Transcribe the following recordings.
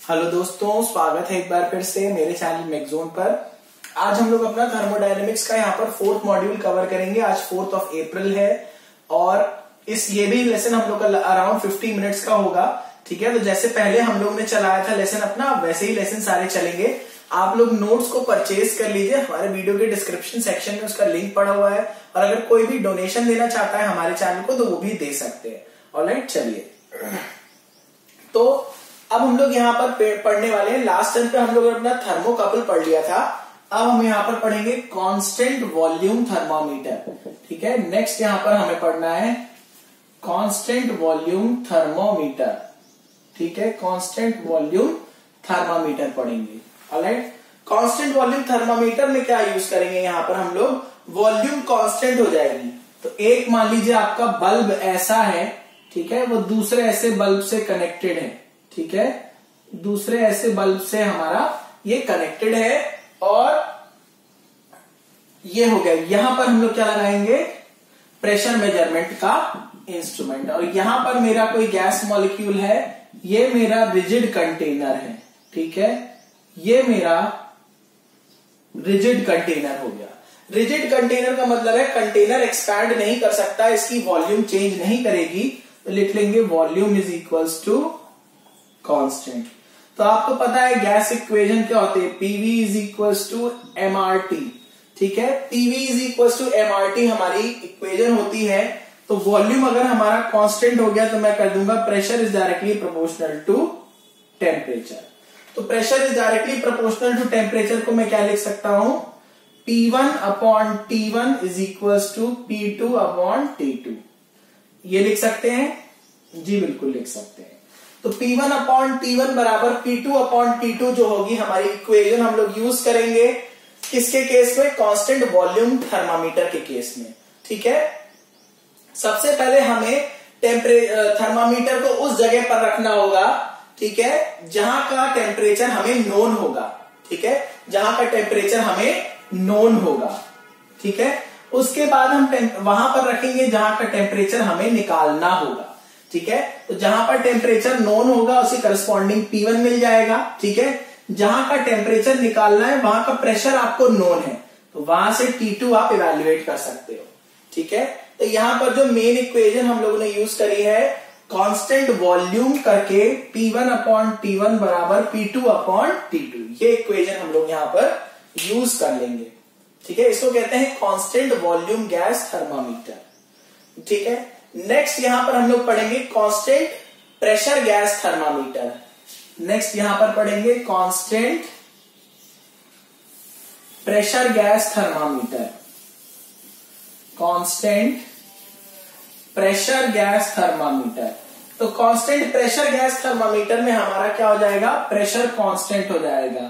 Hello दोस्तों, स्वागत है एक बार फिर से मेरे चैनल मेगजोन पर। आज हम लोग अपना थर्मोडायनेमिक्स का यहाँ पर 4th मॉड्यूल कवर करेंगे। आज 4th ऑफ अप्रैल है और ये भी लेसन हम लोग का अराउंड 50 मिनट्स का होगा। ठीक है, तो जैसे पहले हम लोग ने चलाया था लेसन अपना, वैसे ही लेसन सारे चलेंगे। आप लोग नोट्स को परचेज कर लीजिए, हमारे वीडियो के डिस्क्रिप्शन सेक्शन में उसका लिंक पड़ा हुआ है। और अगर कोई भी डोनेशन देना चाहता है हमारे चैनल को तो वो भी दे सकते हैं। ऑलराइट, चलिए तो अब हम लोग यहाँ पर पढ़ने वाले हैं। लास्ट टाइम पे हम लोग अपना थर्मोकपल पढ़ लिया था। अब हम यहाँ पर पढ़ेंगे कांस्टेंट वॉल्यूम थर्मामीटर। ठीक है, नेक्स्ट यहाँ पर हमें पढ़ना है कांस्टेंट वॉल्यूम थर्मोमीटर। ठीक है, कांस्टेंट वॉल्यूम थर्मामीटर पढ़ेंगे। ऑलराइट, कांस्टेंट वॉल्यूम थर्मामीटर में क्या यूज करेंगे, यहाँ पर हम लोग वॉल्यूम कांस्टेंट हो जाएगी। तो एक मान लीजिए आपका बल्ब ऐसा है, ठीक है, वो दूसरे ऐसे बल्ब से कनेक्टेड है। ठीक है, दूसरे ऐसे बल्ब से हमारा ये कनेक्टेड है और ये हो गया। यहां पर हम लोग क्या लगाएंगे, प्रेशर मेजरमेंट का इंस्ट्रूमेंट। और यहां पर मेरा कोई गैस मॉलिक्यूल है, ये मेरा रिजिड कंटेनर है। ठीक है, ये मेरा रिजिड कंटेनर हो गया। रिजिड कंटेनर का मतलब है कंटेनर एक्सपैंड नहीं कर सकता, इसकी वॉल्यूम चेंज नहीं करेगी। तो लिख लेंगे volume is equals to constant. तो आपको पता है गैस इक्वेशन क्या होती है, PV is equals to MRT. ठीक है, PV is equals to MRT हमारी इक्वेशन होती है। तो वॉल्यूम अगर हमारा कांस्टेंट हो गया तो मैं कर दूंगा pressure is directly proportional to temperature. तो pressure is directly proportional to temperature को मैं क्या लिख सकता हूं, P1 upon T1 is equals to P2 upon T2। ये लिख सकते हैं जी, बिल्कुल लिख सकते हैं। तो P1 अपॉन T1 बराबर P2 अपॉन T2 जो होगी हमारी इक्वेशन हम लोग यूज करेंगे किसके केस में, कांस्टेंट वॉल्यूम थर्मामीटर के केस में। ठीक है, सबसे पहले हमें थर्मामीटर को उस जगह पर रखना होगा, ठीक है, जहां का टेम्परेचर हमें नोन होगा। ठीक है, जहां का टेम्परेचर हमें नोन होगा। ठीक है, उसके बाद हम वहां पर रखेंगे जहां का टेम्परेचर हमें निकालना होगा। ठीक है, तो जहां पर टेम्परेचर नोन होगा उसी करस्पॉन्डिंग P1 मिल जाएगा। ठीक है, जहां का टेम्परेचर निकालना है वहां का प्रेशर आपको नोन है, तो वहां से T2 आप इवेल्युएट कर सकते हो। ठीक है, तो यहां पर जो मेन इक्वेशन हम लोगों ने यूज करी है कांस्टेंट वॉल्यूम करके P1 अपॉन T1 बराबर P2 अपॉन T2, ये इक्वेशन हम लोग यहां पर यूज कर लेंगे। ठीक है, इसको कहते हैं कांस्टेंट वॉल्यूम गैस थर्मामीटर। ठीक है, नेक्स्ट यहां पर हम लोग पढ़ेंगे constant pressure gas thermometer. Next यहां पर पढ़ेंगे constant pressure gas thermometer. Constant pressure gas thermometer. तो कांस्टेंट प्रेशर गैस थर्मामीटर में हमारा क्या हो जाएगा, प्रेशर कांस्टेंट हो जाएगा।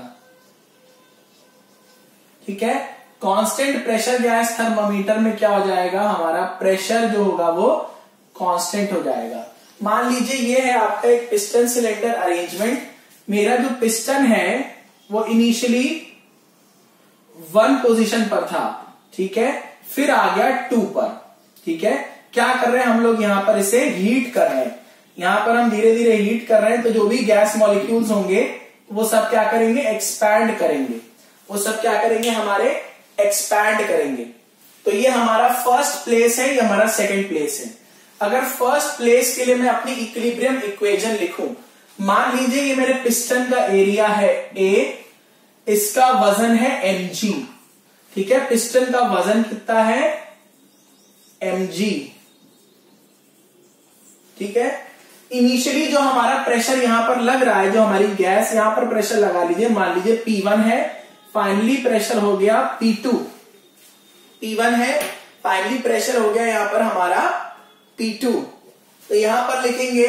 ठीक है, कांस्टेंट प्रेशर गैस थर्मामीटर में क्या हो जाएगा, हमारा प्रेशर जो होगा वो कांस्टेंट हो जाएगा। मान लीजिए ये है आपका एक पिस्टन सिलेंडर अरेंजमेंट। मेरा जो पिस्टन है वो इनिशियली 1 पोजीशन पर था। ठीक है, फिर आ गया 2 पर। ठीक है, क्या कर रहे हैं हम लोग, यहां पर इसे हीट कर रहे हैं। यहां पर हम धीरे धीरे हीट कर रहे हैं, तो जो भी गैस मॉलिक्यूल्स होंगे वो सब क्या करेंगे, एक्सपैंड करेंगे। वो सब क्या करेंगे, हमारे एक्सपैंड करेंगे। तो ये हमारा फर्स्ट प्लेस है, ये हमारा सेकंड प्लेस है। अगर फर्स्ट प्लेस के लिए मैं अपनी इक्विलिब्रियम इक्वेशन लिखूं, मान लीजिए ये मेरे पिस्टन का एरिया है A, इसका वजन है mg। ठीक है, पिस्टन का वजन कितना है, mg। ठीक है, इनिशियली जो हमारा प्रेशर यहां पर लग रहा है, जो हमारी गैस यहां पर प्रेशर लगा लीजिए, मान लीजिए P1 है, फाइनली प्रेशर हो गया P2। P1 है, फाइनली प्रेशर हो गया यहां पर हमारा P2। तो यहां पर लिखेंगे,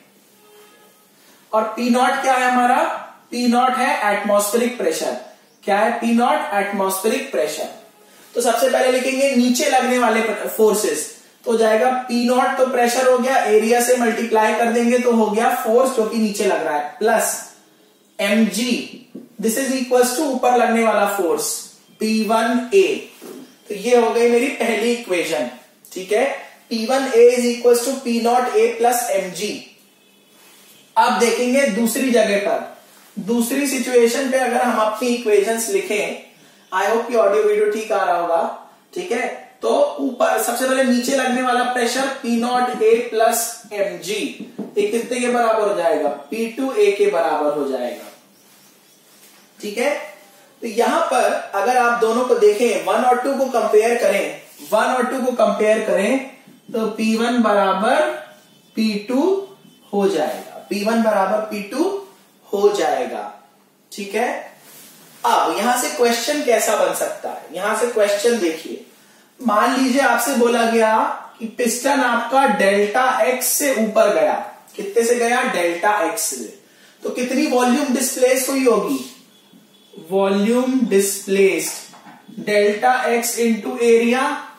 और P0 क्या है हमारा, P0 है एटमॉस्फेरिक प्रेशर। क्या है, P0 एटमॉस्फेरिक प्रेशर। तो सबसे पहले लिखेंगे नीचे लगने वाले फोर्सेस, तो जाएगा P0 तो प्रेशर हो गया, एरिया से मल्टीप्लाई कर देंगे तो हो गया फोर्स जो कि नीचे लग रहा है, plus mg, this is equals to ऊपर लगने वाला फोर्स P1A। तो ये हो गई मेरी पहली इक्वेशन। ठीक है, P1A is equal to P0A plus mg। अब देखेंगे दूसरी जगह पर, दूसरी सिचुएशन पे अगर हम अपनी इक्वेशंस लिखें, आई होप कि ऑडियो वीडियो ठीक आ रहा होगा, ठीक है। तो ऊपर सबसे पहले नीचे लगने वाला प्रेशर P0A प्लस mg ये कितने के बराबर हो जाएगा, P2A के बराबर हो जाएगा, ठीक है। तो यहां पर अगर आप दोनों को देखें, 1 और 2 को कंपेयर करें, 1 और 2 को कंपेयर करें तो P1 बराबर P2 हो जाएगा, P1 बराबर P2 हो जाएगा, ठीक है। अब यहां से क्वेश्चन कैसा बन सकता है, यहां से क्वेश्चन देखिए, मान लीजिए आपसे बोला गया कि पिस्टन आपका डेल्टा एक्स से ऊपर गया, कितने से गया, डेल्टा एक्स से, तो कितनी वॉल्यूम डिस्प्लेस हुई होगी, volume displaced delta x into area,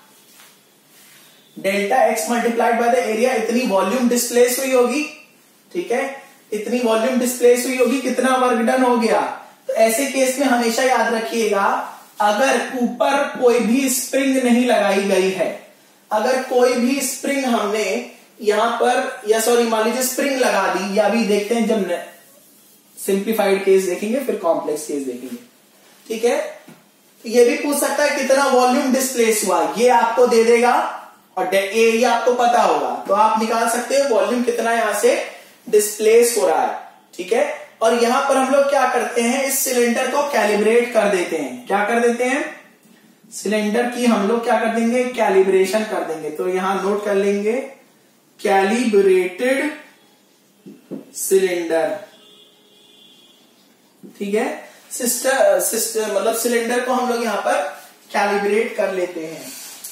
delta x multiplied by the area, इतनी वॉल्यूम डिस्प्लेस हुई होगी, ठीक है, इतनी वॉल्यूम डिस्प्लेस हुई होगी, कितना वर्क डन हो गया। तो ऐसे केस में हमेशा याद रखिएगा, अगर ऊपर कोई भी स्प्रिंग नहीं लगाई गई है, अगर कोई भी स्प्रिंग हमने यहां पर, या सॉरी मान लीजिए स्प्रिंग लगा दी, या अभी देखते हैं जब सिंप्लीफाइड केस देखेंगे फिर कॉम्प्लेक्स केस देखेंगे, ठीक है। तो ये भी पूछ सकता है कितना वॉल्यूम डिस्प्लेस हुआ, ये आपको दे देगा और एरिया आपको पता होगा, तो आप निकाल सकते हो वॉल्यूम कितना यहां से डिस्प्लेस हो रहा है, ठीक है। और यहां पर हम लोग क्या करते हैं, इस सिलेंडर को कैलिब्रेट कर देते हैं, क्या कर देते हैं, सिलेंडर की हम लोग क्या कर देंगे, कैलिब्रेशन कर देंगे। तो यहां नोट कर लेंगे कैलिब्रेटेड सिलेंडर, ठीक है। सिस्टर मतलब सिलेंडर को हम लोग यहां पर कैलिब्रेट कर लेते हैं,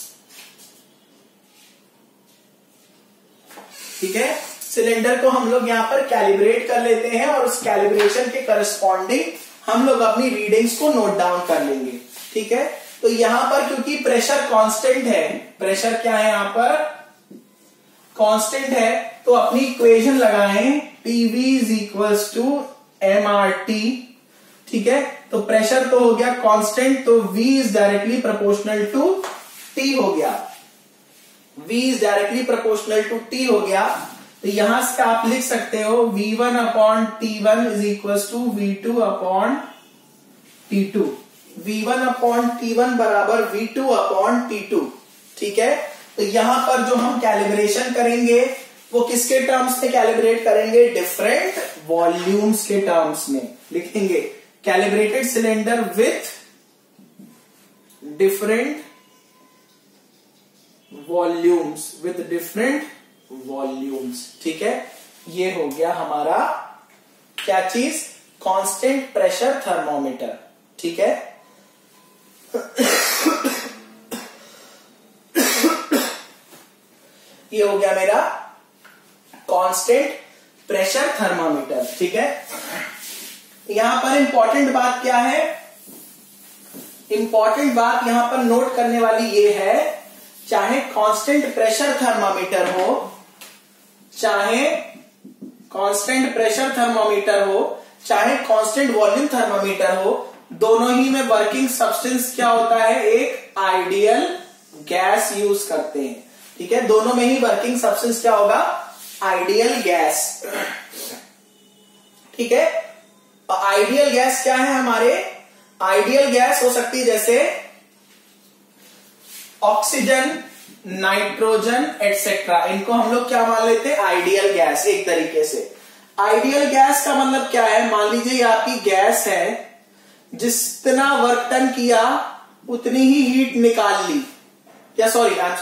ठीक है। सिलेंडर को हम लोग यहां पर कैलिब्रेट कर लेते हैं और उस कैलिब्रेशन के करस्पॉन्डिंग हम लोग अपनी रीडिंग्स को नोट डाउन कर लेंगे, ठीक है। तो यहां पर क्योंकि प्रेशर कांस्टेंट है, प्रेशर क्या है यहां पर, कांस्टेंट है, तो अपनी इक्वेशन लगाएं PV is equals to MRT, ठीक है। तो प्रेशर तो हो गया कांस्टेंट, तो V is directly proportional to T हो गया, V is directly proportional to T हो गया। तो यहां से आप लिख सकते हो V1 upon T1 is equal to V2 upon T2, V1 upon T1 बराबर V2 अपॉन T2, ठीक है। तो यहां पर जो हम कैलिब्रेशन करेंगे वो किसके टर्म्स में कैलिब्रेट करेंगे, डिफरेंट वॉल्यूम्स के टर्म्स में लिखेंगे, calibrated cylinder with different volumes, with different volumes, ठीक है। ये हो गया हमारा क्या चीज, कांस्टेंट प्रेशर थर्मोमीटर, ठीक है। ये हो गया मेरा कांस्टेंट प्रेशर थर्मामीटर, ठीक है। यहां पर इंपॉर्टेंट बात क्या है, इंपॉर्टेंट बात यहां पर नोट करने वाली ये है, चाहे कांस्टेंट प्रेशर थर्मामीटर हो, चाहे कांस्टेंट प्रेशर थर्मामीटर हो, चाहे कांस्टेंट वॉल्यूम थर्मामीटर हो, दोनों ही में वर्किंग सब्सटेंस क्या होता है, एक आइडियल गैस यूज करते हैं, ठीक है। दोनों में ही वर्किंग सब्सटेंस क्या होगा, आइडियल गैस, ठीक है। आइडियल गैस क्या है हमारे, आइडियल गैस हो सकती है जैसे ऑक्सीजन, नाइट्रोजन एटसेट्रा, इनको हम लोग क्या मान लेते हैं, आइडियल गैस। एक तरीके से आइडियल गैस का मतलब क्या है, मान लीजिए ये आपकी गैस है, जितना वर्क डन किया उतनी ही हीट निकाल ली, या sorry I am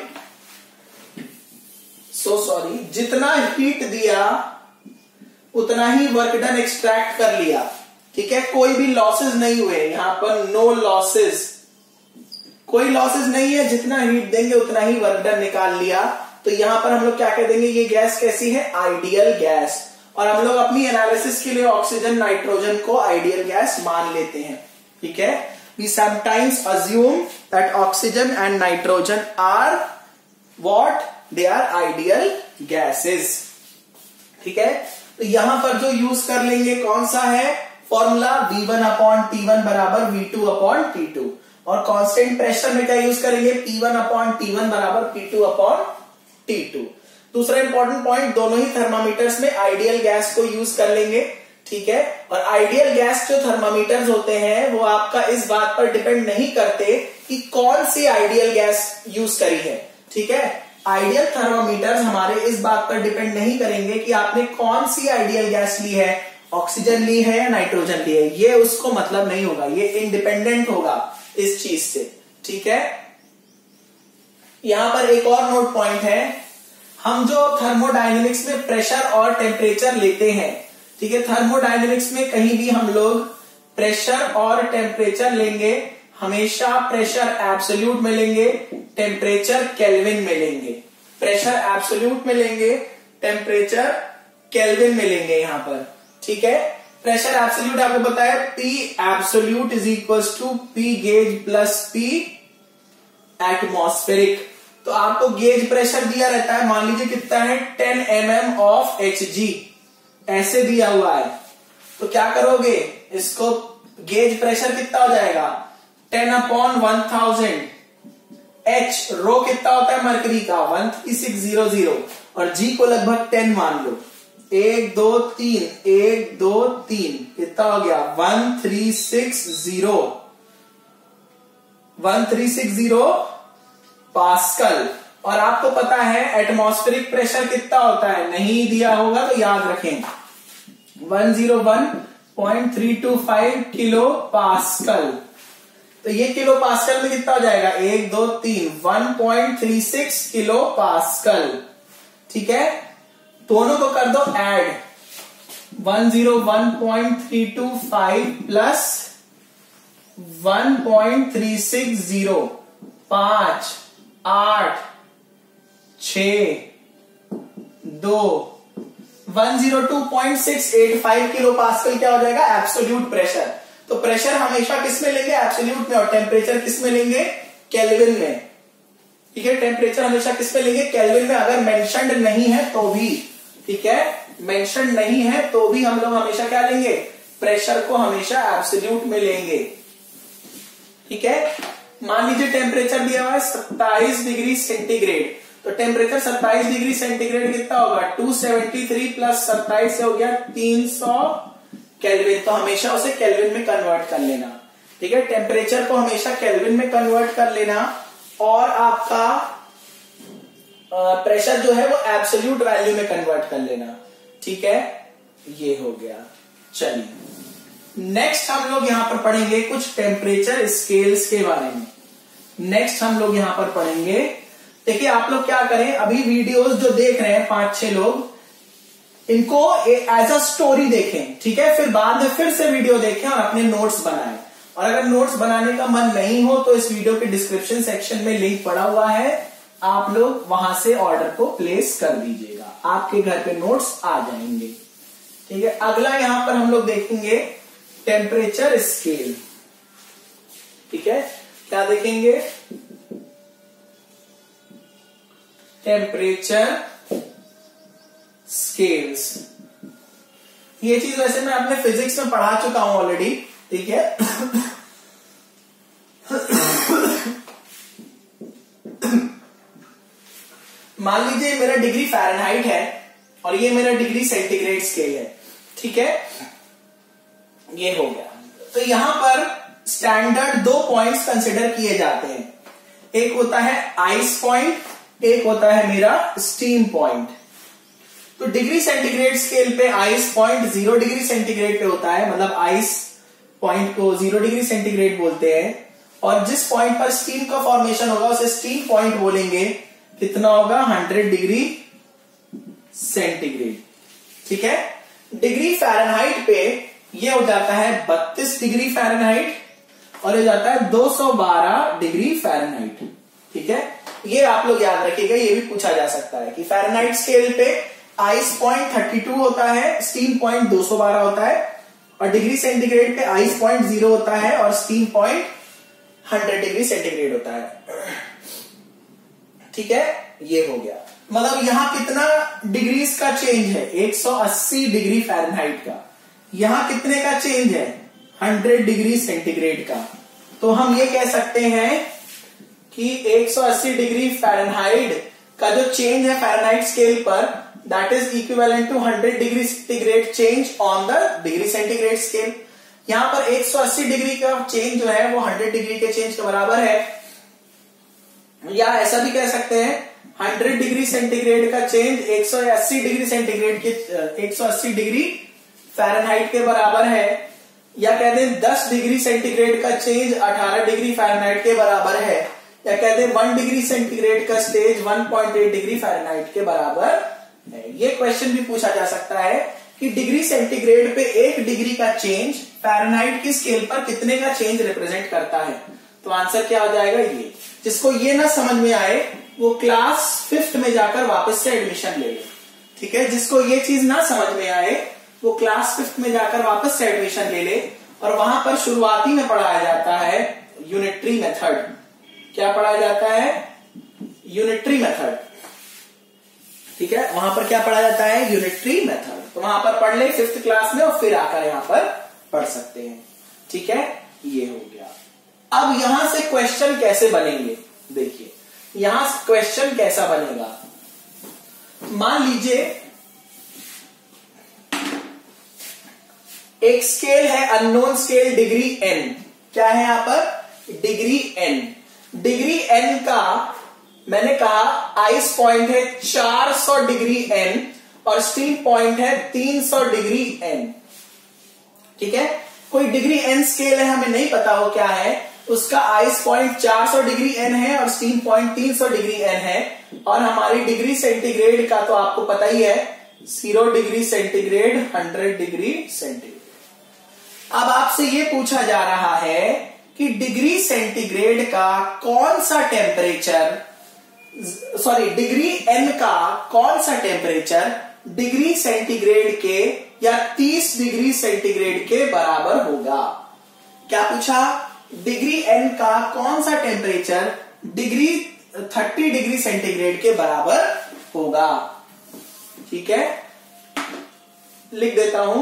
so sorry, जितना हीट दिया उतना ही वर्क डन एक्सट्रैक्ट कर लिया, ठीक है। कोई भी लॉसेस नहीं हुए यहां पर, नो लॉसेस, कोई लॉसेस नहीं है, जितना हीट देंगे उतना ही वर्क डन निकाल लिया। तो यहां पर हम लोग क्या कह देंगे, ये गैस कैसी है, आइडियल गैस। और हम लोग अपनी एनालिसिस के लिए ऑक्सीजन, नाइट्रोजन को आइडियल गैस मान लेते हैं, ठीक है। We sometimes assume that oxygen and nitrogen are what, they are ideal gases, ठीक है। तो यहां पर जो यूज कर लेंगे कौन सा है फॉर्मूला, V1 अपॉन T1 बराबर V2 अपॉन T2, और कांस्टेंट प्रेशर में क्या यूज करेंगे, P1 अपॉन T1 बराबर P2 अपॉन T2। दूसरा इंपॉर्टेंट पॉइंट, दोनों ही थर्मामीटर्स में आइडियल गैस को यूज कर लेंगे, ठीक है। और आइडियल गैस जो थर्मामीटर्स होते हैं वो आपका इस बात पर डिपेंड नहीं करते कि कौन सी आइडियल गैस यूज करी है, ठीक है। आइडियल थर्मामीटर्स हमारे इस बात पर डिपेंड नहीं करेंगे कि आपने कौन सी आइडियल गैस ली है, ऑक्सीजन ली है या नाइट्रोजन ली है, ये उसको मतलब नहीं होगा, ये इंडिपेंडेंट होगा इस चीज से, ठीक है। यहां पर एक और नोट पॉइंट है, हम जो थर्मोडायनेमिक्स में प्रेशर और टेम्परेचर लेते हैं, ठीक है, थर्मोडायनेमिक्स में कहीं भी हम लोग प्रेशर और टेम्परेचर लेंगे, हमेशा प्रेशर एब्सोल्यूट में लेंगे, टेम्परेचर केल्विन में लेंगे। प्रेशर एब्सोल्यूट में लेंगे, टेम्परेचर केल्विन में लेंगे यहां पर, ठीक है। प्रेशर एब्सोल्यूट आपको पता है P absolute is equal to P gauge plus P atmospheric. तो आपको गेज प्रेशर दिया रहता है, मान लीजिए कितना है 10 mm ऑफ Hg, ऐसे दिया हुआ है। तो क्या करोगे, इसको गेज प्रेशर कितना हो जाएगा 10/1000। H रो कितना होता है मरकरी का 13600 और G को लगभग 10 मान लो। 1 2 3 1 2 3 कितना हो गया 1360 पास्कल। और आपको पता है एटमॉस्फेरिक प्रेशर कितना होता है, नहीं दिया होगा तो याद रखें 101.325 किलो पास्कल। तो ये किलो पास्कल में कितना हो जाएगा 1 2 3 1.36 किलो पास्कल, ठीक है। दोनों को कर दो ऐड, 101.325 प्लस 1.360 5 8 6 2 102.685 किलो पास्कल क्या हो जाएगा एब्सोल्यूट प्रेशर। तो प्रेशर हमेशा किस में लेंगे एब्सोल्यूट में, और टेम्परेचर किस में लेंगे केल्विन में, ठीक है। टेम्परेचर हमेशा किस में लेंगे केल्विन में, अगर मेंशन्ड नहीं है तो भी, ठीक है, मेंशन्ड नहीं है तो भी हम लोग हमेशा क्या लेंगे प्रेशर को हमेशा एब्सोल्यूट में लेंगे, ठीक है। मान लीजिए टेम्परेचर दिया हुआ है 27 डिग्री सेंटीग्रेड, तो टेम्परेचर 27 डिग्री सेंटीग्रेड कितना होगा 273 प्लस 27 से हो गया 300 केल्विन। तो हमेशा उसे केल्विन में कन्वर्ट कर लेना, ठीक है। टेम्परेचर को हमेशा केल्विन में कन्वर्ट कर लेना और आपका प्रेशर जो है वो एब्सोल्यूट वैल्यू में कन्वर्ट कर लेना, ठीक है। ये हो गया। चलिए नेक्स्ट हम लोग यहां पर पढ़ेंगे कुछ टेम्परेचर स्केल्स के बारे में। नेक्स्ट हम लोग यहां पर पढ़ेंगे, देखिए आप लोग क्या करें, अभी वीडियोस जो देख रहे हैं 5-6 लोग, इनको एज अ स्टोरी देखें, ठीक है। फिर बाद में फिर से वीडियो देखें और अपने नोट्स बनाएं। और अगर नोट्स बनाने का मन नहीं हो तो इस वीडियो के डिस्क्रिप्शन सेक्शन में लिंक पड़ा हुआ है, आप लोग वहां से ऑर्डर को प्लेस कर दीजिएगा, आपके घर पे नोट्स आ जाएंगे, ठीक है। अगला यहां पर हम लोग देखेंगे टेम्परेचर स्केल, ठीक है। क्या देखेंगे टेम्परेचर स्केल्स। ये चीज वैसे मैं अपने फिजिक्स में पढ़ा चुका हूं ऑलरेडी, ठीक है। मान लीजिए मेरा डिग्री फ़ारेनहाइट है और ये मेरा डिग्री सेंटीग्रेड स्केल है, ठीक है। ये हो गया। तो यहां पर स्टैंडर्ड 2 पॉइंट्स कंसिडर किए जाते हैं, एक होता है आइस पॉइंट, एक होता है मेरा स्टीम पॉइंट। तो डिग्री सेंटीग्रेड स्केल पे आइस पॉइंट 0 डिग्री सेंटीग्रेड पे होता है, मतलब आइस पॉइंट को 0 डिग्री सेंटीग्रेड बोलते हैं। और जिस पॉइंट पर स्टीम का फॉर्मेशन होगा उसे स्टीम पॉइंट बोलेंगे। कितना होगा 100 डिग्री सेंटीग्रेड, ठीक है। डिग्री फ़ारेनहाइट पे ये हो जाता है 32 डिग्री फ़ारेनहाइट और ये जाता है 212 डिग्री फ़ारेनहाइट, ठीक है। ये आप लोग याद रखिएगा, ये भी पूछा जा सकता है कि फ़ारेनहाइट स्केल पे आइस पॉइंट 32 होता है, स्टीम पॉइंट 212 होता है, और डिग्री सेंटीग्रेड पे आइस पॉइंट 0 होता है और स्टीम पॉइंट 100 डिग्री सेंटीग्रेड होता है, ठीक है। ये हो गया, मतलब यहां कितना डिग्रीज का चेंज है 180 डिग्री फ़ारेनहाइट का, यहां कितने का चेंज है 100 डिग्री सेंटीग्रेड का। तो हम ये कह सकते हैं कि 180 डिग्री फ़ारेनहाइट का जो चेंज है फ़ारेनहाइट स्केल पर that is equivalent to 100 degree centigrade change on the degree centigrade scale. यहां पर 180 डिग्री का चेंज जो है वो 100 डिग्री के चेंज के बराबर है, या ऐसा भी कह सकते हैं 100 डिग्री सेंटीग्रेड का चेंज 180 डिग्री सेंटीग्रेड के 180 डिग्री फ़ारेनहाइट के बराबर है, या कहते हैं 10 डिग्री सेंटीग्रेड का चेंज 18 डिग्री फ़ारेनहाइट के बराबर है, या कहते हैं 1 डिग्री सेंटीग्रेड का स्टेज 1.8 डिग्री फ़ारेनहाइट के बराबर है। ये क्वेश्चन भी पूछा जा सकता है कि डिग्री सेंटीग्रेड पे 1 डिग्री का चेंज फ़ारेनहाइट की स्केल पर कितने का चेंज रिप्रेजेंट करता है। तो आंसर क्या हो जाएगा ये। जिसको ये ना समझ में आए वो क्लास 5th में जाकर वापस से एडमिशन ले ले, ठीक है। जिसको ये चीज ना समझ में आए वो क्लास 5th में जाकर वापस से एडमिशन ले ले, और वहां पर शुरुआती में पढ़ाया जाता है यूनिटरी मेथड। क्या पढ़ाया जाता है? यूनिटरी मेथड, ठीक है। वहां पर क्या पढ़ा जाता है? Unitary method. तो वहां पर पढ़ ले 5th क्लास में और फिर आकर यहां पर पढ़ सकते हैं, ठीक है। ये हो गया। अब यहां से क्वेश्चन कैसे बनेंगे, देखिए यहां क्वेश्चन कैसा बनेगा। मान लीजिए एक स्केल है, अननोन स्केल डिग्री n। क्या है यहां पर? Degree n। डिग्री n का मैंने कहा आइस पॉइंट है 400 डिग्री n और स्टील पॉइंट है 300 डिग्री n, ठीक है। कोई डिग्री n स्केल है, हमें नहीं पता वो क्या है, उसका आइस पॉइंट 400 डिग्री n है और स्टील पॉइंट 300 डिग्री n है, और हमारी डिग्री सेंटीग्रेड का तो आपको पता ही है 0 डिग्री सेंटीग्रेड 100 डिग्री सेंटीग्रेड। अब आपसे ये पूछा जा रहा है कि डिग्री सेंटीग्रेड का कौन सा टेम्परेचर, सॉरी डिग्री n का कौन सा टेम्परेचर डिग्री सेंटीग्रेड के या 30 डिग्री सेंटीग्रेड के बराबर होगा। क्या पूछा? डिग्री n का कौन सा टेम्परेचर डिग्री 30 डिग्री सेंटीग्रेड के बराबर होगा, ठीक है। लिख देता हूं,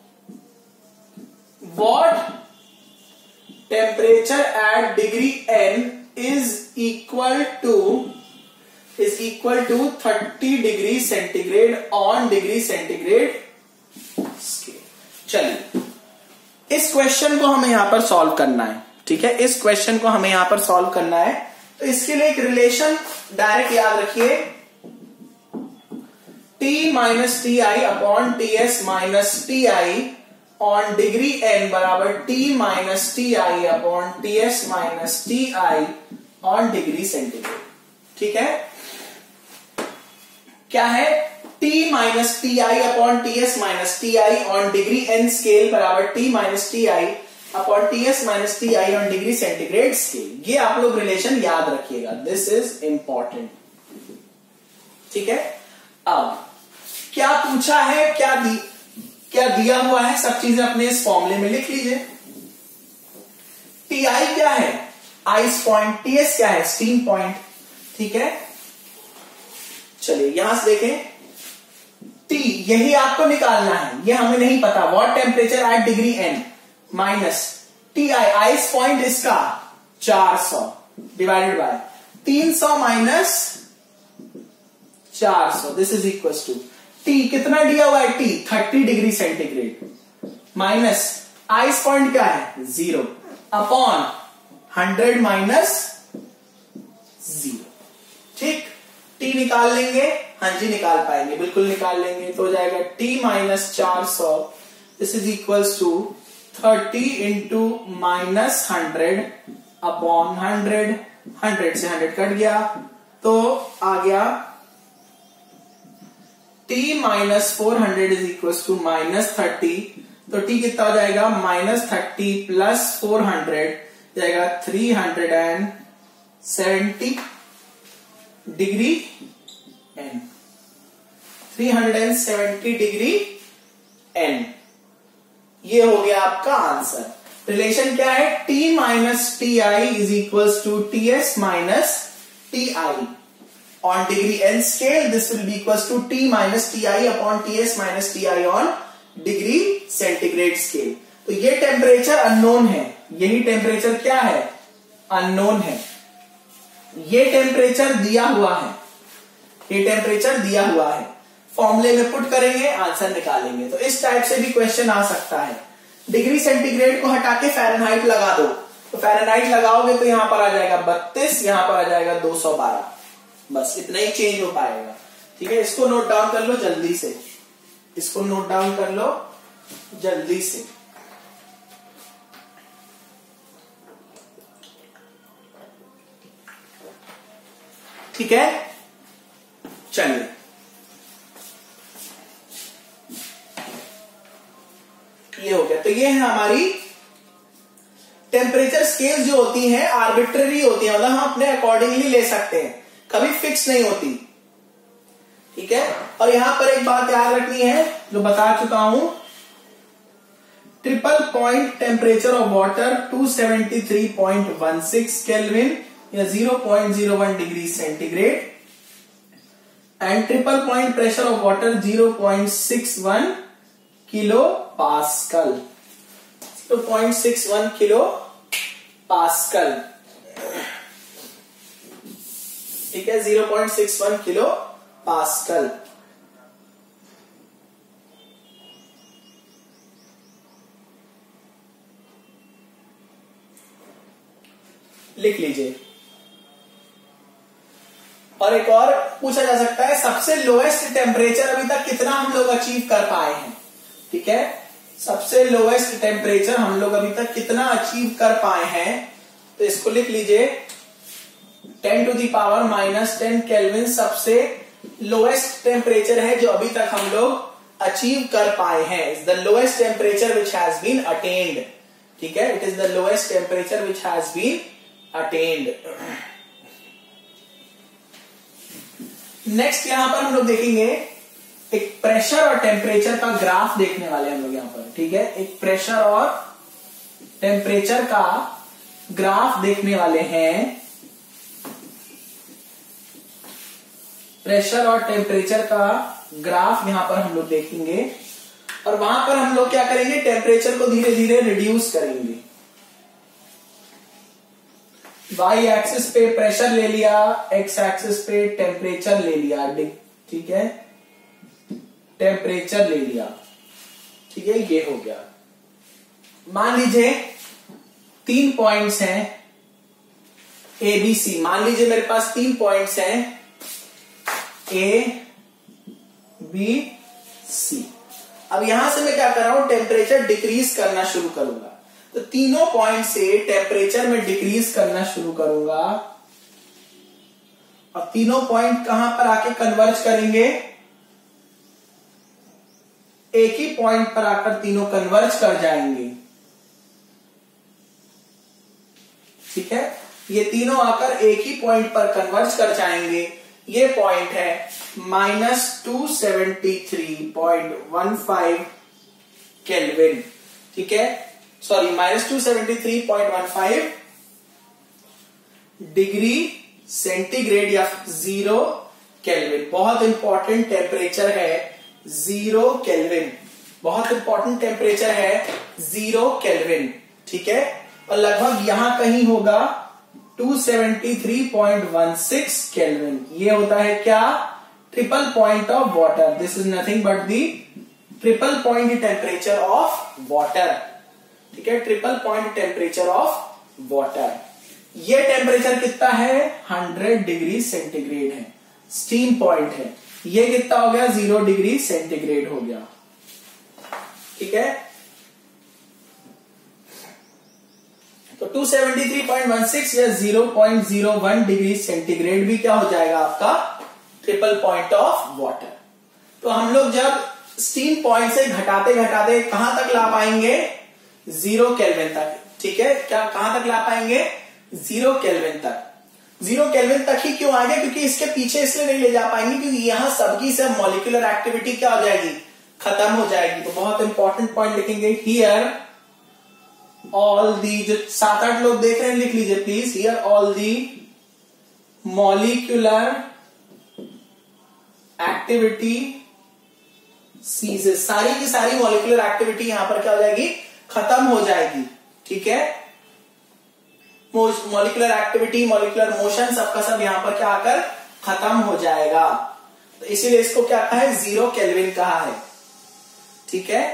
what temperature at degree n is equal to 30 degree centigrade on degree centigrade scale. चलिए इस क्वेश्चन को हमें यहां पर सॉल्व करना है, ठीक है। इस क्वेश्चन को हमें यहां पर सॉल्व करना है, तो इसके लिए एक रिलेशन डायरेक्ट याद रखिए, T minus T I upon T S minus T I on degree n बराबर T minus T I upon T S minus T I on degree centigrade, ठीक है। क्या है? T minus T I upon T S minus T I on degree n scale बराबर T minus T I upon T S minus T I on degree centigrade scale. ये आप लोग relation याद रखिएगा, दिस इज इंपॉर्टेंट, ठीक है। अब क्या पूछा है, क्या दिया हुआ है, सब चीजें अपने इस फॉर्मूले में लिख लीजिए। टी आई क्या है? Ice point. टी एस क्या है? स्टीम पॉइंट, ठीक है। चलिए यहां से देखें, टी यही आपको निकालना है, ये हमें नहीं पता। What temperature at degree n minus T I, ice point इसका 400 divided by 300 minus 400, this is equal to T कितना दिया हुआ है? T 30 degree centigrade minus ice point क्या है? 0 अपॉन 100 माइनस 0, ठीक। टी निकाल लेंगे, हाँ जी निकाल पाएंगे, बिल्कुल निकाल लेंगे। तो हो जाएगा T minus 400, this is equals to 30 into minus 100 upon 100, 100 से 100 कट गया तो आ गया t minus 400 is equals to minus 30। तो t कितना हो जाएगा? माइनस 30 प्लस 400 जाएगा 370 डिग्री n, 370 डिग्री n। ये हो गया आपका आंसर। रिलेशन क्या है? t minus T I is equals to T S minus T I on degree n scale, this will be equals to t minus T I upon T S minus T I on degree centigrade scale. तो ये temperature unknown है, यही temperature क्या है? Unknown है। ये temperature दिया हुआ है, ये टेम्परेचर दिया हुआ है। फॉर्मूले में पुट करेंगे, आंसर निकालेंगे। तो इस टाइप से भी क्वेश्चन आ सकता है। डिग्री सेंटीग्रेड को हटा के फ़ारेनहाइट लगा दो, तो फ़ारेनहाइट लगाओगे तो यहां पर आ जाएगा 32, यहां पर आ जाएगा 212, बस इतना ही चेंज हो पाएगा। ठीक है, इसको नोट डाउन कर लो जल्दी से, इसको नोट डाउन कर लो जल्दी से। ठीक है, चलिए ये हो गया। तो ये है हमारी टेम्परेचर स्केल जो होती हैं आर्बिट्ररी होती है, मतलब हम अपने अकॉर्डिंगली ले सकते हैं, कभी फिक्स नहीं होती। ठीक है, और यहां पर एक बात याद रखनी है जो बता चुका हूं, triple point temperature of water 273.16 kelvin या 0.01 degree centigrade, and triple point pressure of water 0.61 kilo pascal, 0.61 kilo pascal. ठीक है, 0.61 किलो पास्कल। लिख लीजिए। और एक और पूछा जा सकता है, सबसे लोएस्ट टेम्परेचर अभी तक कितना हम लोग अचीव कर पाए हैं। ठीक है, सबसे लोएस्ट टेम्परेचर हम लोग अभी तक कितना अचीव कर पाए हैं, तो इसको लिख लीजिए 10⁻⁻10 केल्विन सबसे लोएस्ट टेम्परेचर है जो अभी तक हम लोग अचीव कर पाए हैं। Is the lowest temperature which has been attained. ठीक है, it is the lowest temperature which has been attained. Next यहां पर हम लोग देखेंगे एक प्रेशर और टेम्परेचर का ग्राफ देखने वाले हम लोग यहां पर। ठीक है, एक प्रेशर और टेम्परेचर का ग्राफ देखने वाले हैं। प्रेशर और टेम्परेचर का ग्राफ यहां पर हम लोग देखेंगे, और वहां पर हम लोग क्या करेंगे, टेम्परेचर को धीरे धीरे रिड्यूस करेंगे। वाई एक्सिस पे प्रेशर ले लिया, एक्स एक्सिस पे टेम्परेचर ले लिया। ठीक है, टेम्परेचर ले लिया। ठीक है, ये हो गया। मान लीजिए 3 पॉइंट्स हैं ए बी सी। मान लीजिए मेरे पास 3 पॉइंट्स हैं ए बी सी। अब यहां से मैं क्या कर रहा हूं, टेम्परेचर डिक्रीज करना शुरू करूंगा। तो तीनों पॉइंट से टेम्परेचर में डिक्रीज करना शुरू करूंगा, और तीनों पॉइंट कहां पर आके कन्वर्ज करेंगे, एक ही पॉइंट पर आकर तीनों कन्वर्ज कर जाएंगे। ठीक है, ये तीनों आकर एक ही पॉइंट पर कन्वर्ज कर जाएंगे। ये पॉइंट है -273.15 केल्विन। ठीक है, सॉरी -273.15 डिग्री सेंटीग्रेड या 0 केल्विन। बहुत इंपॉर्टेंट टेम्परेचर है 0 केल्विन, बहुत इंपॉर्टेंट टेम्परेचर है 0 केल्विन। ठीक है, और लगभग यहां कहीं होगा 273.16 केल्विन। ये होता है क्या, triple point of water. This is nothing but the triple point temperature of water. ठीक है, triple point temperature of water. ये टेम्परेचर कितना है, 100 डिग्री सेंटीग्रेड है, स्टीम पॉइंट है। ये कितना हो गया, 0 डिग्री सेंटीग्रेड हो गया। ठीक है, तो 273.16 या 0.01 डिग्री सेंटीग्रेड भी क्या हो जाएगा आपका, ट्रिपल पॉइंट ऑफ वाटर। तो हम लोग जब स्टीम पॉइंट से घटाते घटाते कहां तक ला पाएंगे, 0 केल्विन तक। ठीक है, क्या कहां तक ला पाएंगे, 0 केल्विन तक। 0 केल्विन तक ही क्यों आएंगे, क्योंकि इसके पीछे इसलिए नहीं ले जा पाएंगे क्योंकि यहां सबकी सब मॉलिक्यूलर एक्टिविटी क्या हो जाएगी, खत्म हो जाएगी। तो बहुत इंपॉर्टेंट पॉइंट लिखेंगे, हियर ऑल दी, जो 7-8 लोग देख रहे हैं लिख लीजिए please, here all the molecular activity ceases. सारी की सारी मॉलिक्यूलर एक्टिविटी यहां पर क्या हो जाएगी, खत्म हो जाएगी। ठीक है, मॉलिक्यूलर एक्टिविटी, मॉलिक्यूलर मोशन सबका सब यहां पर क्या आकर खत्म हो जाएगा। तो इसीलिए इसको क्या कहा है, 0 केल्विन कहा है। ठीक है,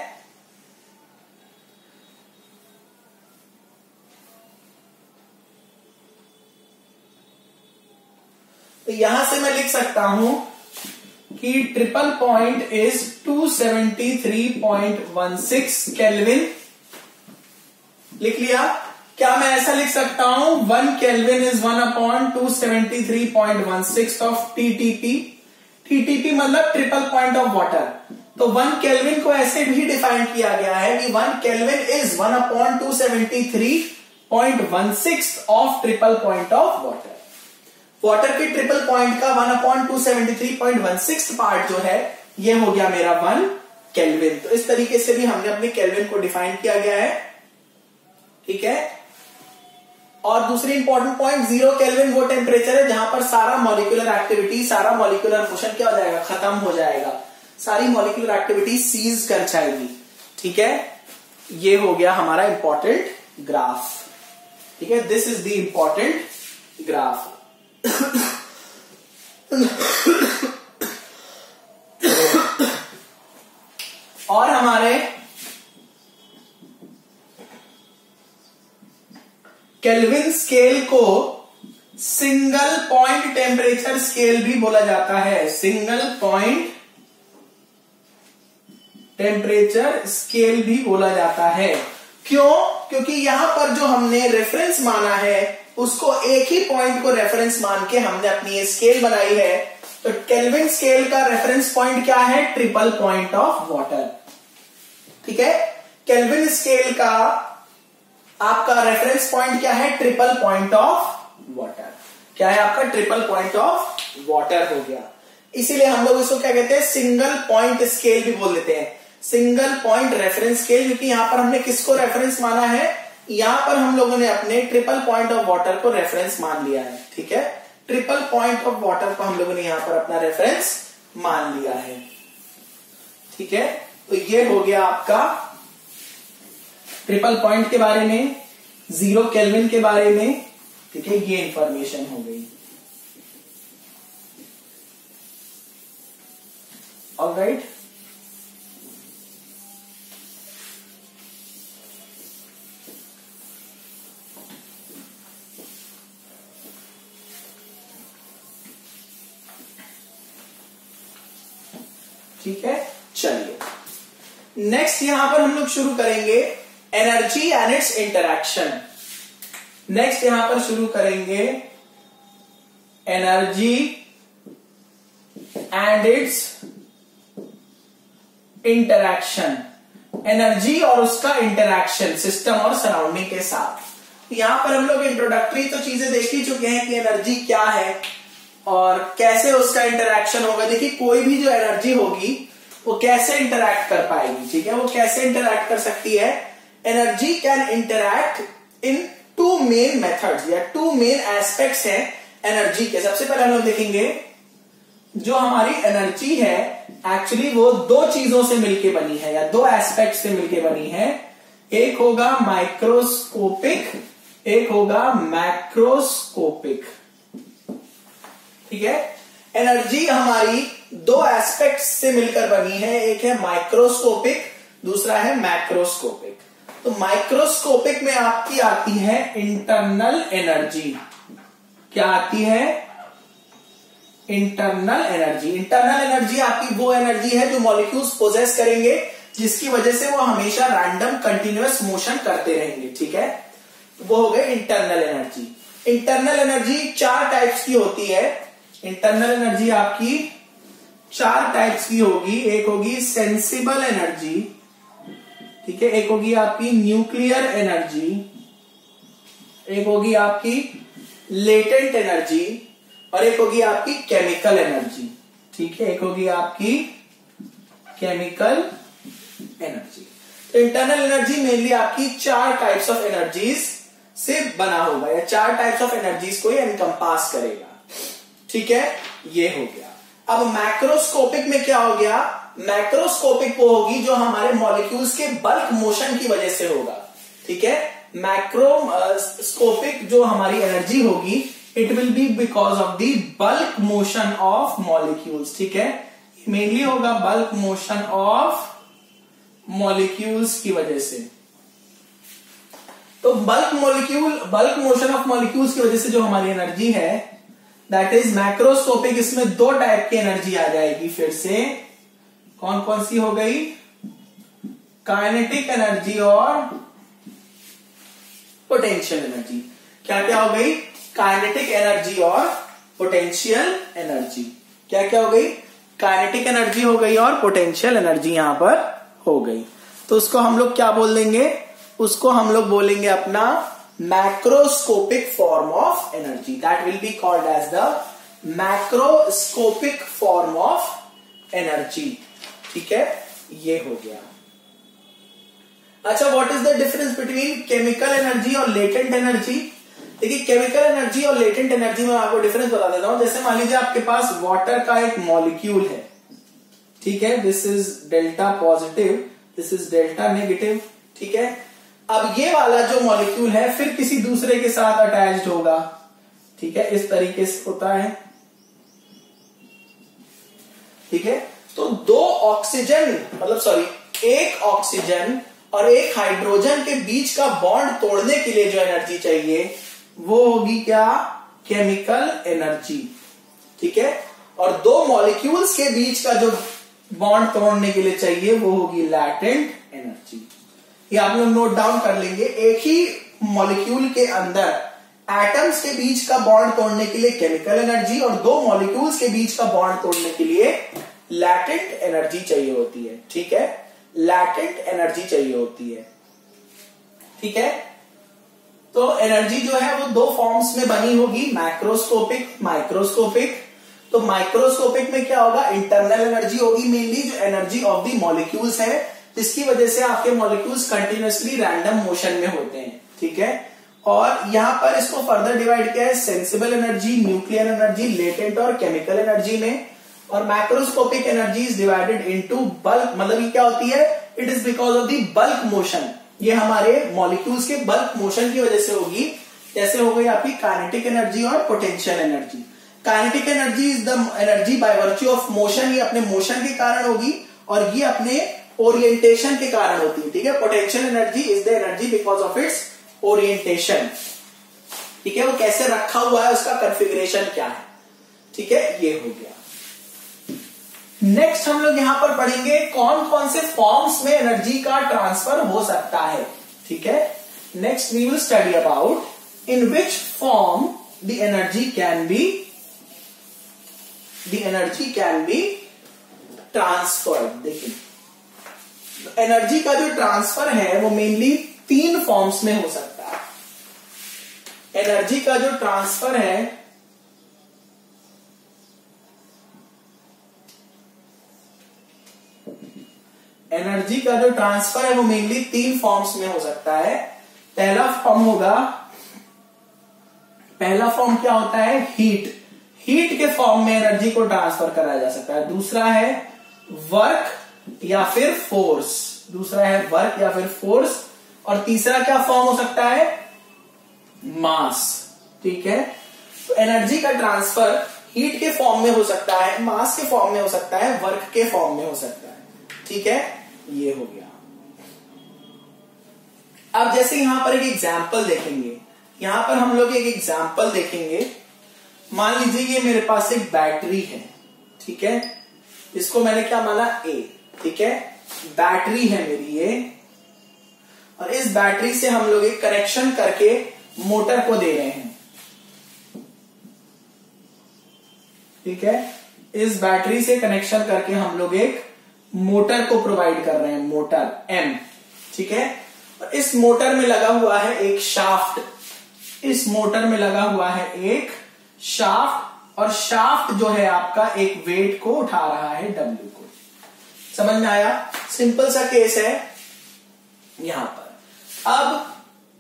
तो यहां से मैं लिख सकता हूं कि ट्रिपल पॉइंट इज 273.16 केल्विन। लिख लिया। क्या मैं ऐसा लिख सकता हूं, 1 kelvin is 1/273.16 of TTP. TTP मतलब ट्रिपल पॉइंट ऑफ वाटर। तो 1 केल्विन को ऐसे भी डिफाइन किया गया है कि 1 kelvin is 1/273.16 of triple point of water. Water के ट्रिपल पॉइंट का 1/273.16 पार्ट जो है ये हो गया मेरा 1 केल्विन। तो इस तरीके से भी हमने अपने केल्विन को डिफाइन किया गया है। ठीक है, और दूसरी इंपॉर्टेंट पॉइंट, 0 केल्विन वो टेम्परेचर है जहां पर सारा मॉलिक्यूलर एक्टिविटी, सारा मॉलिक्यूलर मोशन क्या हो जाएगा, खत्म हो जाएगा, सारी मॉलिक्यूलर एक्टिविटी सीज कर जाएगी। ठीक है, ये हो गया हमारा इंपॉर्टेंट ग्राफ। ठीक है, this is the important graph. और हमारे केल्विन स्केल को सिंगल पॉइंट टेम्परेचर स्केल भी बोला जाता है। सिंगल पॉइंट टेम्परेचर स्केल भी बोला जाता है। क्यों? क्योंकि यहां पर जो हमने रेफरेंस माना है उसको एक ही पॉइंट को रेफरेंस मान के हमने अपनी ये स्केल बनाई है। तो केल्विन स्केल का रेफरेंस पॉइंट क्या है, ट्रिपल पॉइंट ऑफ वाटर। ठीक है, केल्विन स्केल का आपका रेफरेंस पॉइंट क्या है, ट्रिपल पॉइंट ऑफ वाटर। क्या है आपका, ट्रिपल पॉइंट ऑफ वाटर हो गया। इसीलिए हम लोग इसको क्या कहते हैं, सिंगल पॉइंट स्केल भी बोल देते हैं, सिंगल पॉइंट रेफरेंस स्केल। क्योंकि यहां पर हमने किसको रेफरेंस माना है, यहां पर हम लोगों ने अपने ट्रिपल पॉइंट ऑफ वाटर को रेफरेंस मान लिया है। ठीक है, ट्रिपल पॉइंट ऑफ वाटर को हम लोगों ने यहां पर अपना रेफरेंस मान लिया है। ठीक है, तो ये हो गया आपका ट्रिपल पॉइंट के बारे में, 0 केल्विन के बारे में। ठीक है, ये इंफॉर्मेशन हो गई। ऑलराइट, ठीक है, चलिए नेक्स्ट यहां पर हम लोग शुरू करेंगे energy and its interaction. Next यहां पर शुरू करेंगे energy and its interaction. Energy और उसका इंटरैक्शन सिस्टम और सराउंडिंग के साथ। यहां पर हम लोग इंट्रोडक्टरी तो चीजें देख ही चुके हैं कि एनर्जी क्या है और कैसे उसका इंटरैक्शन होगा। देखिए, कोई भी जो एनर्जी होगी वो कैसे इंटरैक्ट कर पाएगी। ठीक है, वो कैसे इंटरैक्ट कर सकती है, energy can interact in 2 main methods या 2 मेन एस्पेक्ट्स हैं एनर्जी के। सबसे पहले हम लोग देखेंगे जो हमारी एनर्जी है एक्चुअली वो 2 चीजों से मिलके बनी है या 2 एस्पेक्ट से मिलके बनी है। एक होगा माइक्रोस्कोपिक, एक होगा मैक्रोस्कोपिक। ठीक है, एनर्जी हमारी 2 एस्पेक्ट से मिलकर बनी है, एक है माइक्रोस्कोपिक, दूसरा है मैक्रोस्कोपिक। तो माइक्रोस्कोपिक में आपकी आती है इंटरनल एनर्जी। क्या आती है, इंटरनल एनर्जी। इंटरनल एनर्जी आपकी वो एनर्जी है जो मॉलिक्यूल्स पोजेस करेंगे, जिसकी वजह से वो हमेशा रैंडम कंटिन्यूअस मोशन करते रहेंगे। ठीक है, वो हो गए internal energy. Internal energy 4 types की होती है। इंटरनल एनर्जी आपकी 4 टाइप्स की होगी। एक होगी सेंसिबल एनर्जी, ठीक है, एक होगी आपकी न्यूक्लियर एनर्जी, एक होगी आपकी लेटेंट एनर्जी और एक होगी आपकी केमिकल एनर्जी। ठीक है, एक होगी आपकी केमिकल एनर्जी। तो इंटरनल एनर्जी मेनली आपकी 4 टाइप्स ऑफ एनर्जीज से बना होगा या 4 टाइप्स ऑफ एनर्जीज को ये एनकम्पास करेगा। ठीक है, ये हो गया। अब मैक्रोस्कोपिक में क्या हो गया, मैक्रोस्कोपिक वो होगी जो हमारे मॉलिक्यूल्स के बल्क मोशन की वजह से होगा। ठीक है, मैक्रोस्कोपिक जो हमारी एनर्जी होगी it will be because of the bulk motion of molecules. ठीक है, मेनली होगा बल्क मोशन ऑफ मॉलिक्यूल्स की वजह से। तो बल्क मोशन ऑफ मॉलिक्यूल्स की वजह से जो हमारी एनर्जी है दैट इज मैक्रोस्कोपिक। इसमें दो टाइप की एनर्जी आ जाएगी फिर से। कौन कौन सी हो गई? काइनेटिक एनर्जी और पोटेंशियल एनर्जी। क्या क्या हो गई? काइनेटिक एनर्जी और पोटेंशियल एनर्जी। क्या क्या हो गई? काइनेटिक एनर्जी हो गई और पोटेंशियल एनर्जी यहां पर हो गई। तो उसको हम लोग क्या बोल देंगे? उसको हम लोग बोलेंगे अपना macroscopic form of energy. That will be called as the macroscopic form of energy. ठीक है, ये हो गया। अच्छा, what is the difference between chemical energy और लेटेंट एनर्जी? देखिए, केमिकल एनर्जी और लेटेंट एनर्जी में आपको डिफरेंस बता देता हूं। जैसे मान लीजिए आपके पास वाटर का एक मॉलिक्यूल है। ठीक है, this is delta positive, this is delta negative. ठीक है, अब ये वाला जो मॉलिक्यूल है फिर किसी दूसरे के साथ अटैच्ड होगा। ठीक है, इस तरीके से होता है। ठीक है, तो एक ऑक्सीजन और एक हाइड्रोजन के बीच का बॉन्ड तोड़ने के लिए जो एनर्जी चाहिए वो होगी क्या? Chemical energy. ठीक है, और दो मॉलिक्यूल्स के बीच का जो बॉन्ड तोड़ने के लिए चाहिए वो होगी लैटेंट एनर्जी। ये आप लोग नोट डाउन कर लेंगे। एक ही मॉलिक्यूल के अंदर एटम्स के बीच का बॉन्ड तोड़ने के लिए केमिकल एनर्जी और दो मॉलिक्यूल्स के बीच का बॉन्ड तोड़ने के लिए लैटेंट एनर्जी चाहिए होती है। ठीक है, लैटेंट एनर्जी चाहिए होती है। ठीक है, तो एनर्जी जो है वो दो फॉर्म्स में बनी होगी, मैक्रोस्कोपिक, माइक्रोस्कोपिक। तो माइक्रोस्कोपिक में क्या होगा? इंटरनल एनर्जी होगी मेनली, जो एनर्जी ऑफ द मॉलिक्यूल्स है, जिसकी वजह से आपके मॉलिक्यूल्स कंटिन्यूअसली रैंडम मोशन में होते हैं। ठीक है, और यहां पर इसको फर्दर डिवाइड किया है sensible energy, nuclear energy, latent और केमिकल एनर्जी में। और macroscopic energy is divided into bulk. मतलब ये क्या होती है? It is because of the bulk motion. ये हमारे मॉलिक्यूल्स के बल्क मोशन की वजह से होगी। जैसे हो गई आपकी काइनेटिक एनर्जी और potential energy. Kinetic energy is the energy by virtue of motion. ये अपने मोशन के कारण होगी और ये अपने ओरिएंटेशन के कारण होती है। ठीक है, potential energy is the energy because of its orientation. ठीक है, वो कैसे रखा हुआ है, उसका कॉन्फ़िगरेशन क्या है। ठीक है, ये हो गया। नेक्स्ट हम लोग यहां पर पढ़ेंगे कौन कौन से फॉर्म्स में एनर्जी का ट्रांसफर हो सकता है। ठीक है, next we will study about in which form the energy can be transferred. देखिए, एनर्जी का जो ट्रांसफर है वो मेनली तीन फॉर्म्स में हो सकता है। एनर्जी का जो ट्रांसफर है वो मेनली तीन फॉर्म्स में हो सकता है। पहला फॉर्म क्या होता है? हीट के फॉर्म में एनर्जी को ट्रांसफर कराया जा सकता है। दूसरा है वर्क या फिर फोर्स। और तीसरा क्या फॉर्म हो सकता है? मास। ठीक है, तो एनर्जी का ट्रांसफर हीट के फॉर्म में हो सकता है, मास के फॉर्म में हो सकता है, वर्क के फॉर्म में हो सकता है। ठीक है, ये हो गया। अब जैसे यहां पर एक एग्जाम्पल देखेंगे, यहां पर हम लोग एक एग्जाम्पल देखेंगे। मान लीजिए ये मेरे पास एक बैटरी है। ठीक है, इसको मैंने क्या माना? A। ठीक है, बैटरी है मेरी ये, और इस बैटरी से हम लोग एक कनेक्शन करके मोटर को दे रहे हैं। ठीक है, इस बैटरी से कनेक्शन करके हम लोग एक मोटर को प्रोवाइड कर रहे हैं, मोटर M। ठीक है, और इस मोटर में लगा हुआ है एक शाफ्ट। और शाफ्ट जो है आपका एक वेट को उठा रहा है, W को। समझ में आया? सिंपल सा केस है यहां पर। अब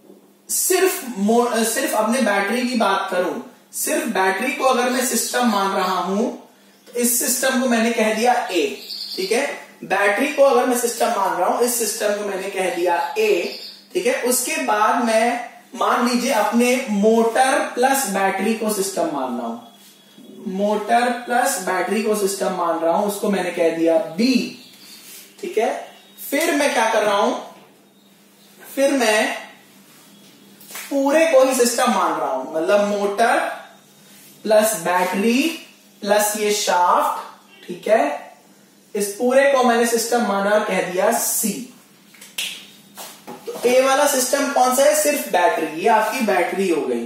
सिर्फ अपने बैटरी की बात करूं, सिर्फ बैटरी को अगर मैं सिस्टम मान रहा हूं तो इस सिस्टम को मैंने कह दिया A। ठीक है, बैटरी को अगर मैं सिस्टम मान रहा हूं, इस सिस्टम को मैंने कह दिया A। ठीक है, उसके बाद मैं मान लीजिए अपने मोटर प्लस बैटरी को सिस्टम मान रहा हूं, मोटर प्लस बैटरी को सिस्टम मान रहा हूं, उसको मैंने कह दिया बी। ठीक है, फिर मैं क्या कर रहा हूं, फिर मैं पूरे को ही सिस्टम मान रहा हूं, मतलब मोटर प्लस बैटरी प्लस ये शाफ्ट। ठीक है, इस पूरे को मैंने सिस्टम माना और कह दिया सी। तो ए वाला सिस्टम कौन सा है, सिर्फ बैटरी, ये आपकी बैटरी हो गई।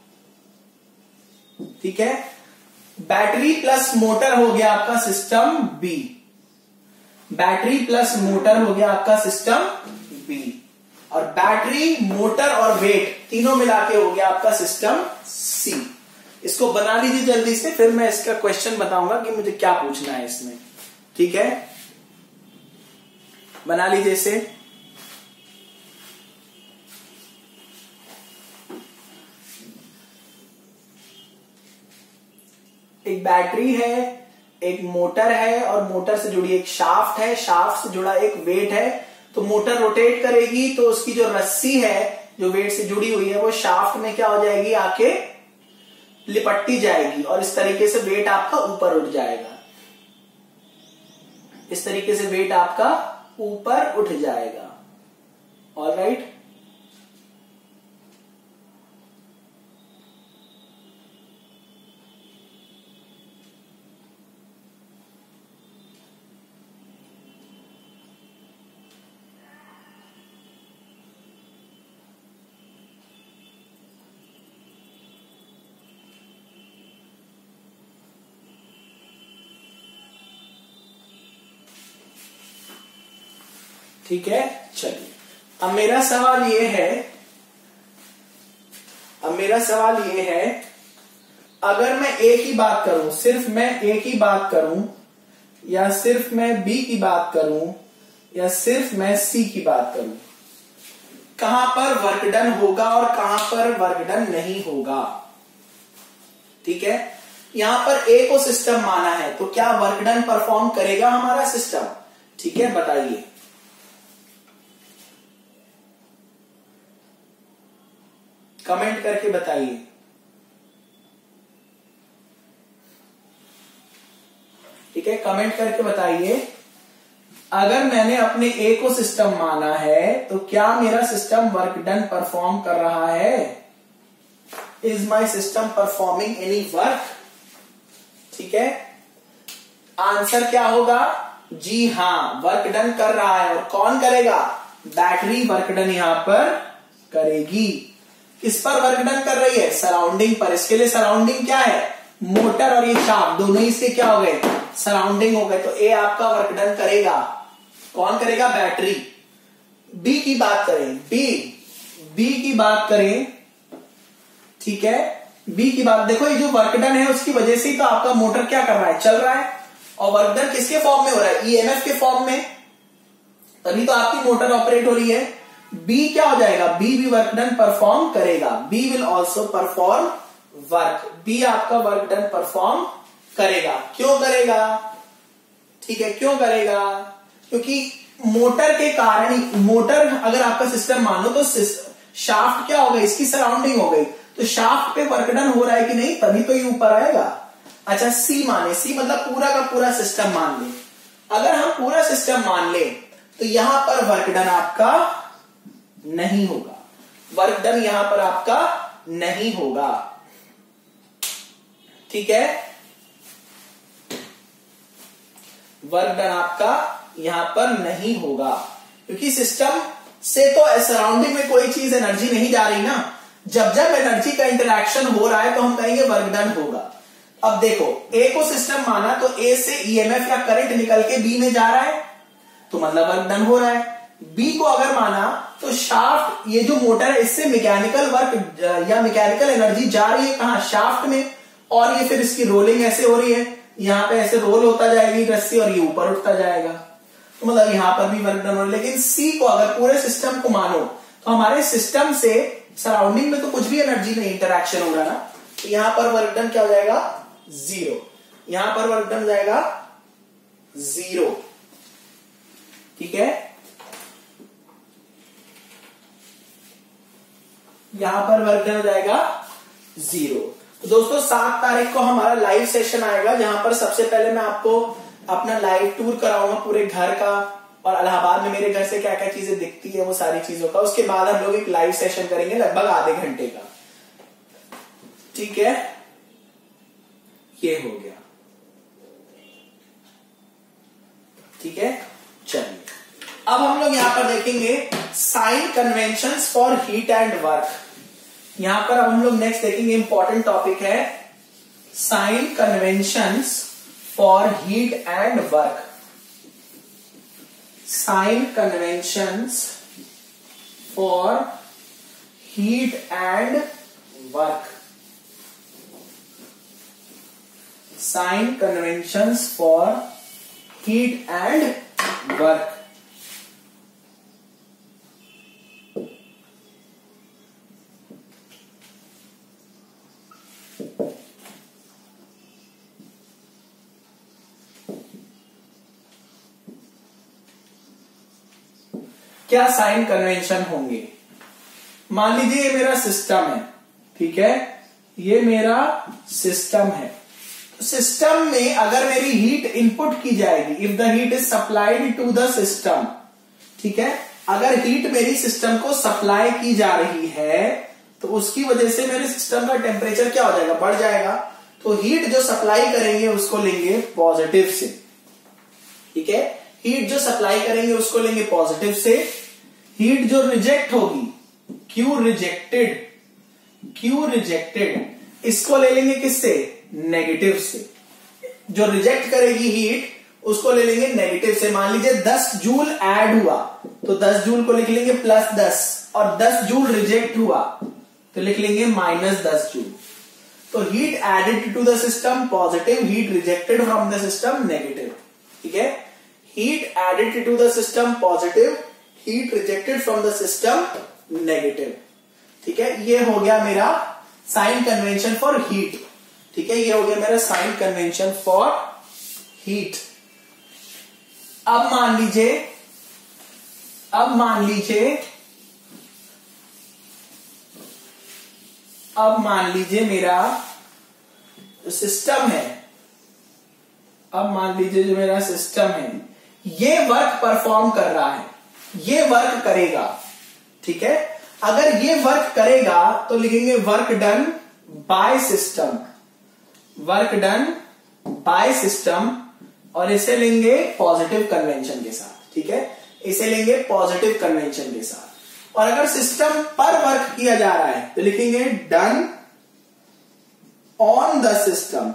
ठीक है, बैटरी प्लस मोटर हो गया आपका system B, battery plus motor हो गया आपका सिस्टम बी, और बैटरी मोटर और वेट तीनों मिला के हो गया आपका सिस्टम सी। इसको बना लीजिए जल्दी से, फिर मैं इसका क्वेश्चन बताऊंगा कि मुझे क्या पूछना है इसमें। ठीक है, बना लीजिए इसे। एक बैटरी है, एक मोटर है, और मोटर से जुड़ी एक शाफ्ट है, शाफ्ट से जुड़ा एक वेट है। तो मोटर रोटेट करेगी तो उसकी जो रस्सी है जो वेट से जुड़ी हुई है वो शाफ्ट में क्या हो जाएगी, आके लिपटती जाएगी, और इस तरीके से वेट आपका ऊपर उठ जाएगा। इस तरीके से वेट आपका ऊपर उठ जाएगा। ऑलराइट, ठीक है। चलिए, अब मेरा सवाल ये है, अगर मैं ए की बात करूं, सिर्फ मैं ए की बात करूं, या सिर्फ मैं बी की बात करूं, या सिर्फ मैं सी की बात करूं, कहां पर वर्क डन होगा और कहां पर वर्क डन नहीं होगा। ठीक है, यहां पर ए को सिस्टम माना है तो क्या वर्क डन परफॉर्म करेगा हमारा सिस्टम। ठीक है, बताइए। कमेंट करके बताइए। ठीक है, कमेंट करके बताइए। अगर मैंने अपने ए को सिस्टम माना है तो क्या मेरा सिस्टम वर्क डन परफॉर्म कर रहा है। Is my system performing any work. ठीक है, आंसर क्या होगा, जी हां, वर्क डन कर रहा है। और कौन करेगा, बैटरी वर्क डन यहां पर करेगी। किस पर वर्क डन कर रही है, सराउंडिंग पर। इसके लिए सराउंडिंग क्या है, मोटर और ये शाफ्ट दोनों ही से क्या हो गए, सराउंडिंग हो गए। तो ए आपका वर्क डन करेगा। कौन करेगा, बैटरी। बी की बात करें, बी की बात करें। ठीक है, बी की बात देखो, ये जो वर्क डन है उसकी वजह से ही तो आपका मोटर क्या कर रहा है, चल रहा है। और वर्क डन किसके फॉर्म में हो रहा है, ईएमएफ के फॉर्म में, तभी तो आपकी मोटर ऑपरेट हो रही है। बी क्या हो जाएगा, बी भी वर्क डन परफॉर्म करेगा। B will also perform work. B आपका वर्क डन परफॉर्म करेगा। क्यों करेगा, ठीक है, क्यों करेगा, क्योंकि मोटर के कारण ही, मोटर अगर आपका सिस्टम मानो तो शाफ्ट क्या हो गई, इसकी सराउंडिंग हो गई, तो शाफ्ट पे वर्क डन हो रहा है कि नहीं, तभी तो ये ऊपर आएगा। अच्छा, सी माने, सी मतलब पूरा का पूरा सिस्टम मान ले। अगर हम पूरा सिस्टम मान ले तो यहां पर वर्क डन आपका नहीं होगा, वर्क डन यहां पर आपका नहीं होगा। ठीक है, वर्क डन आपका यहां पर नहीं होगा, क्योंकि सिस्टम से तो सराउंडिंग में कोई चीज एनर्जी नहीं जा रही ना। जब जब एनर्जी का इंटरेक्शन हो रहा है तो हम कहेंगे वर्क डन होगा। अब देखो, ए को सिस्टम माना तो ए से ईएमएफ या करंट निकल के बी में जा रहा है, तो मतलब वर्क डन हो रहा है। बी को अगर माना तो शाफ्ट, ये जो मोटर है इससे मैकेनिकल वर्क या मैकेनिकल एनर्जी जा रही है कहां, शाफ्ट में, और ये फिर इसकी रोलिंग ऐसे हो रही है, यहां पे ऐसे रोल होता जाएगी रस्सी और ये ऊपर उठता जाएगा, तो मतलब यहां पर भी वर्क डन हो रहा है। लेकिन सी को अगर पूरे सिस्टम को मानो तो हमारे सिस्टम से सराउंडिंग में तो कुछ भी एनर्जी नहीं इंटरेक्शन हो रहा ना, तो यहां पर वर्क डन क्या हो जाएगा, जीरो। यहां पर वर्क डन हो जाएगा जीरो। ठीक है, यहां पर वर्क डन हो जाएगा 0। तो दोस्तों 7 तारीख को हमारा लाइव सेशन आएगा, जहां पर सबसे पहले मैं आपको अपना लाइव टूर कराऊंगा पूरे घर का, और इलाहाबाद में मेरे घर से क्या क्या चीजें दिखती है वो सारी चीजों का। उसके बाद हम लोग एक लाइव सेशन करेंगे लगभग आधे घंटे का। ठीक है, ये हो गया। ठीक है, चलिए अब हम लोग यहां पर देखेंगे sign conventions for heat and work. यहां पर अब हम लोग नेक्स्ट देखेंगे, इंपॉर्टेंट टॉपिक है sign conventions for heat and work. Sign conventions for heat and work. Sign conventions for heat and work. क्या साइन कन्वेंशन होंगे? मान लीजिए ये मेरा सिस्टम है, ठीक है, ये मेरा सिस्टम है। सिस्टम में अगर मेरी हीट इनपुट की जाएगी, if the heat is supplied to the system, ठीक है, अगर हीट मेरी सिस्टम को सप्लाई की जा रही है तो उसकी वजह से मेरे सिस्टम का टेम्परेचर क्या हो जाएगा, बढ़ जाएगा। तो हीट जो सप्लाई करेंगे उसको लेंगे पॉजिटिव से। ठीक है, हीट जो सप्लाई करेंगे उसको लेंगे पॉजिटिव से। हीट जो रिजेक्ट होगी, क्यू रिजेक्टेड, इसको ले लेंगे किससे, नेगेटिव से। जो रिजेक्ट करेगी हीट उसको ले लेंगे नेगेटिव से। मान लीजिए 10 जूल ऐड हुआ तो 10 जूल को लिख लेंगे +10, और 10 जूल रिजेक्ट हुआ तो लिख लेंगे -10 जूल। तो heat added to the system positive, heat rejected from the system negative. ठीक है, heat added to the system positive, heat rejected from the system negative. ठीक है, ये हो गया मेरा साइन कन्वेंशन फॉर हीट। ठीक है, ये हो गया मेरा साइन कन्वेंशन फॉर हीट। अब मान लीजिए मेरा सिस्टम है, अब मान लीजिए जो मेरा सिस्टम है ये वर्क परफॉर्म कर रहा है, ये वर्क करेगा। ठीक है, अगर ये वर्क करेगा तो लिखेंगे work done by system, work done by system, और इसे लेंगे पॉजिटिव कन्वेंशन के साथ। ठीक है, इसे लेंगे पॉजिटिव कन्वेंशन के साथ। और अगर सिस्टम पर वर्क किया जा रहा है तो लिखेंगे डन ऑन द सिस्टम।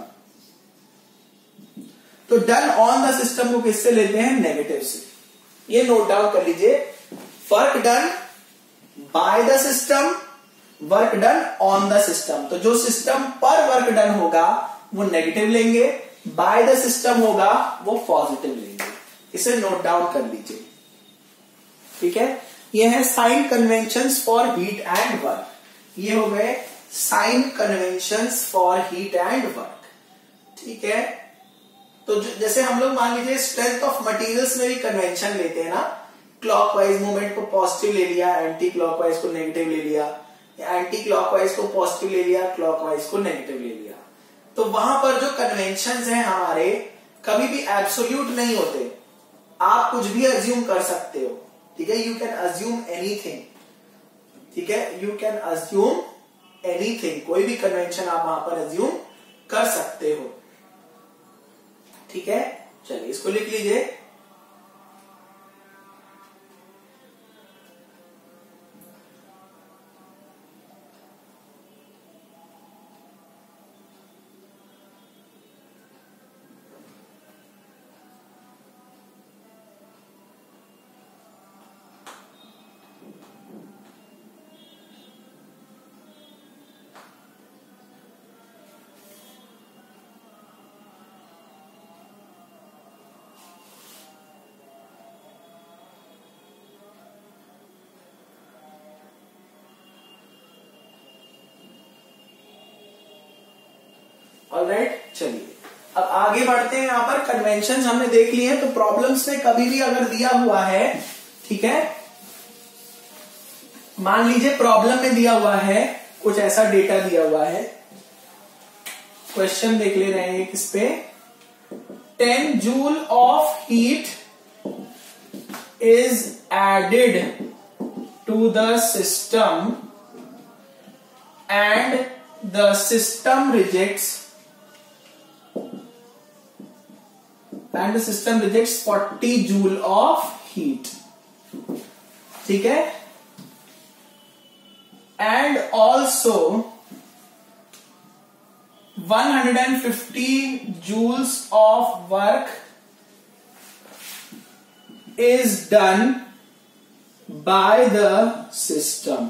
तो डन ऑन द सिस्टम को किससे लेते हैं, नेगेटिव से। ये नोट डाउन कर लीजिए, work done by the system, work done on the system. तो जो सिस्टम पर वर्क डन होगा वो नेगेटिव लेंगे, बाय द सिस्टम होगा वो पॉजिटिव लेंगे। इसे नोट डाउन कर लीजिए। ठीक है, ये है sign conventions for heat and work. ये हो गए sign conventions for heat and work. ठीक है, तो जैसे हम लोग मान लीजिए स्ट्रेंथ ऑफ मटेरियल्स में भी कन्वेंशन लेते हैं ना, क्लॉकवाइज मूवमेंट को पॉजिटिव ले लिया, एंटी क्लॉकवाइज को नेगेटिव ले लिया, या एंटी क्लॉकवाइज को पॉजिटिव ले लिया, क्लॉकवाइज को नेगेटिव ले लिया। तो वहां पर जो कन्वेंशंस हैं हमारे कभी भी एब्सोल्यूट नहीं होते, आप कुछ भी अज्यूम कर सकते हो। ठीक है, यू कैन अज्यूम एनीथिंग। ठीक है, यू कैन अज्यूम एनीथिंग, कोई भी कन्वेंशन आप वहां पर अज्यूम कर सकते हो। ठीक है, चलिए इसको लिख लीजिए। ऑलराइट, चलिए अब आगे बढ़ते हैं। यहां पर कन्वेंशंस हमने देख लिए हैं। तो प्रॉब्लम्स में कभी भी अगर दिया हुआ है, ठीक है, मान लीजिए प्रॉब्लम में दिया हुआ है, कुछ ऐसा डेटा दिया हुआ है, क्वेश्चन देख ले रहे हैं किस पे, 10 joule of heat is added to the system and the system rejects 40 joule of heat. ठीक है, and also 150 joules of work is done by the system।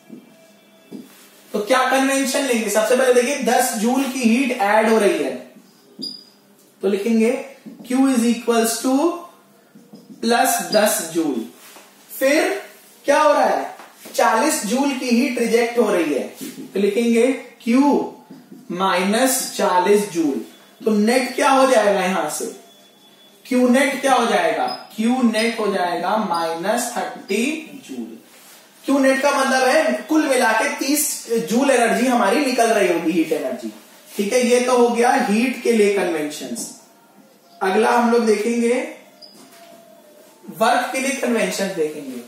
तो क्या कन्वेंशन लेंगे, सबसे पहले देखिए 10 जूल की हीट ऐड हो रही है, तो लिखेंगे Q is equals to plus 10 joule. फिर क्या हो रहा है, 40 जूल की हीट रिजेक्ट हो रही है, तो लिखेंगे Q माइनस 40 जूल। तो नेट क्या हो जाएगा, यहां से Q नेट क्या हो जाएगा, Q नेट हो जाएगा माइनस 30 जूल। Q नेट का मतलब है कुल मिला के 30 जूल एनर्जी हमारी निकल रही होगी, हीट एनर्जी। ठीक है, ये तो हो गया हीट के लिए कन्वेंशंस। अगला हम लोग देखेंगे वर्क के लिए कन्वेंशन देखेंगे।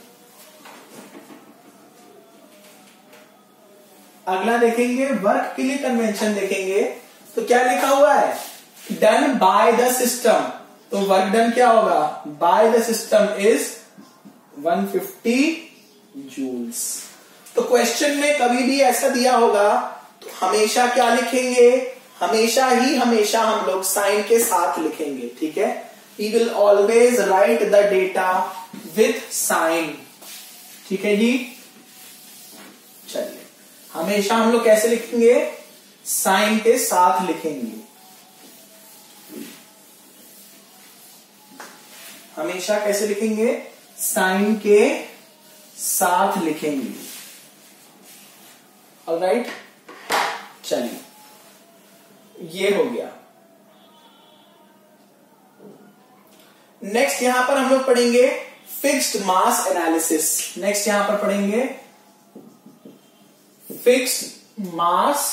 अगला देखेंगे वर्क के लिए कन्वेंशन देखेंगे, तो क्या लिखा हुआ है, डन बाय द सिस्टम। तो वर्क डन क्या होगा, by the system is 150 joules. तो क्वेश्चन में कभी भी ऐसा दिया होगा तो हमेशा क्या लिखेंगे, हमेशा हम लोग साइन के साथ लिखेंगे। ठीक है, we will always write the data with sign. ठीक है जी, चलिए हमेशा हम लोग कैसे लिखेंगे, साइन के साथ लिखेंगे। हमेशा कैसे लिखेंगे, साइन के साथ लिखेंगे। ऑलराइट, चलिए ये हो गया। नेक्स्ट यहां पर हम लोग पढ़ेंगे फिक्स्ड मास एनालिसिस। नेक्स्ट यहां पर पढ़ेंगे fixed mass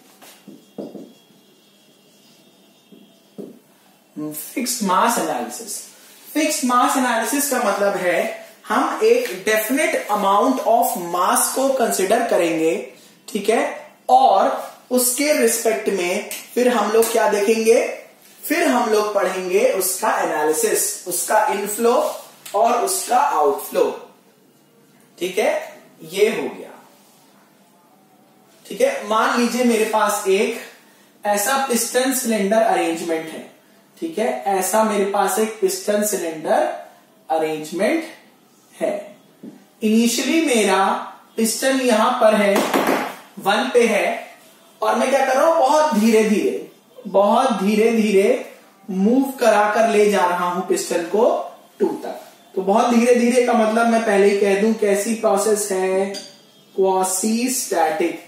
analysis. Fixed mass analysis का मतलब है हम एक डेफिनेट अमाउंट ऑफ मास को कंसिडर करेंगे। ठीक है, और उसके रिस्पेक्ट में फिर हम लोग क्या देखेंगे, फिर हम लोग पढ़ेंगे उसका एनालिसिस, उसका इनफ्लो और उसका आउटफ्लो। ठीक है, ये हो गया। ठीक है, मान लीजिए मेरे पास एक ऐसा पिस्टन सिलेंडर अरेंजमेंट है। ठीक है, ऐसा मेरे पास एक पिस्टन सिलेंडर अरेंजमेंट है। इनिशियली मेरा पिस्टन यहां पर है 1 पे है, और मैं क्या कर रहा हूं, बहुत धीरे धीरे मूव कराकर ले जा रहा हूं पिस्टन को 2 तक। तो बहुत धीरे धीरे का मतलब मैं पहले ही कह दूं कैसी प्रोसेस है, क्वासी स्टैटिक।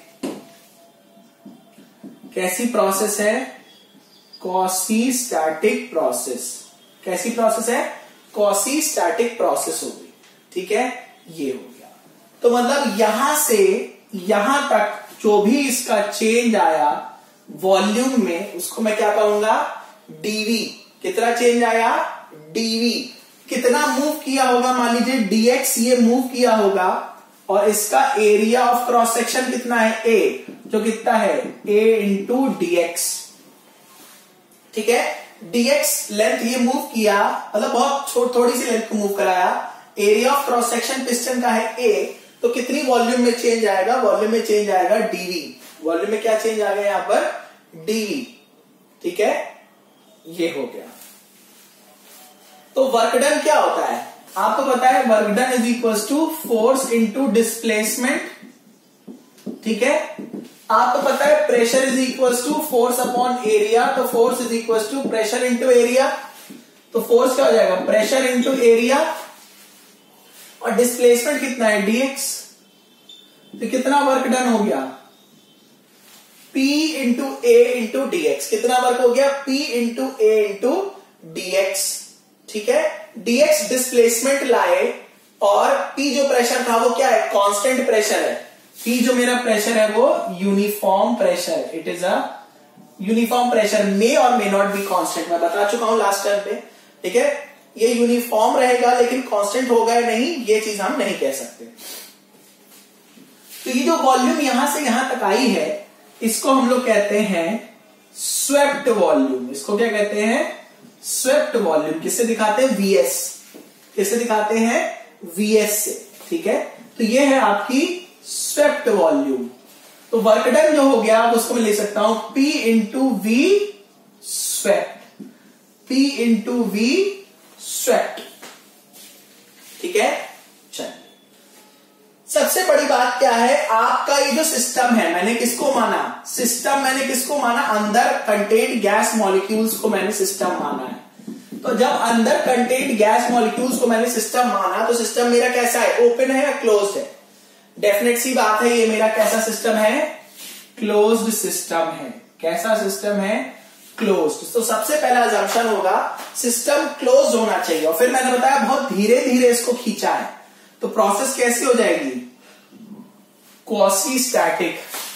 कैसी प्रोसेस है, क्वासी स्टैटिक प्रोसेस। कैसी प्रोसेस है, क्वासी स्टैटिक प्रोसेस होगी। ठीक है, ये हो गया। तो मतलब यहां से यहां तक जो भी इसका चेंज आया वॉल्यूम में, उसको मैं क्या कहूंगा, डीवी। कितना चेंज आया, डीवी। कितना मूव किया होगा, मान लीजिए डीएक्स ये मूव किया होगा, और इसका एरिया ऑफ क्रॉस सेक्शन कितना है, ए, जो कितना है ए इंटू डीएक्स। ठीक है, डीएक्स लेंथ ये मूव किया, मतलब बहुत थोड़ी सी लेंथ को मूव कराया। Area of cross section piston का है ए, तो कितनी वॉल्यूम में चेंज आएगा, वॉल्यूम में चेंज आएगा डीवी। वॉल्यूम में क्या चेंज आ गया यहां पर, डीवी। ठीक है, ये हो गया। तो वर्क डन क्या होता है, आपको पता है, work done is equal to force into displacement. ठीक है, आपको पता है pressure is equal to force upon area, तो force is equal to pressure into area. तो फोर्स क्या हो जाएगा, प्रेशर इंटू एरिया, और डिस्प्लेसमेंट कितना है, डीएक्स। तो कितना वर्क डन हो गया, P into A into dx. कितना वर्क हो गया, P into A into dx. ठीक है, डीएक्स डिस्प्लेसमेंट लाए और P जो प्रेशर था वो क्या है, कांस्टेंट प्रेशर है। P जो मेरा प्रेशर है वो uniform pressure, it is a uniform pressure, may और मे नॉट बी कांस्टेंट, मैं बता चुका हूं लास्ट टाइम पे, ठीक है। ये यूनिफॉर्म रहेगा लेकिन कांस्टेंट होगा या नहीं ये चीज हम नहीं कह सकते। तो ये जो वॉल्यूम यहां से यहां तक आई है इसको हम लोग कहते हैं स्वेप्ट वॉल्यूम। इसको क्या कहते हैं, स्वेप्ट वॉल्यूम। किससे दिखाते हैं, Vs। किससे दिखाते हैं, Vs से, ठीक है। तो ये है आपकी स्वेप्ट वॉल्यूम। तो वर्क डन जो हो गया अब उसको मैं ले सकता हूं P into V swept, P into V swept, ठीक है। चलिए सबसे बड़ी बात क्या है, आपका ये जो सिस्टम है, मैंने किसको माना सिस्टम, मैंने किसको माना, अंदर कंटेन्ड गैस मॉलिक्यूल्स को मैंने सिस्टम माना है। तो जब अंदर कंटेन्ड गैस मॉलिक्यूल्स को मैंने सिस्टम माना तो सिस्टम मेरा कैसा है, ओपन है या क्लोज्ड है। डेफिनेट सी बात है ये मेरा कैसा सिस्टम है, क्लोज्ड सिस्टम है। कैसा सिस्टम है, क्लोज्ड। तो सबसे पहला अजम्पशन होगा सिस्टम क्लोज्ड होना चाहिए। और फिर मैंने बताया बहुत धीरे धीरे इसको खींचा है, तो प्रोसेस कैसी हो जाएगी, क्वासी स्टैटिक,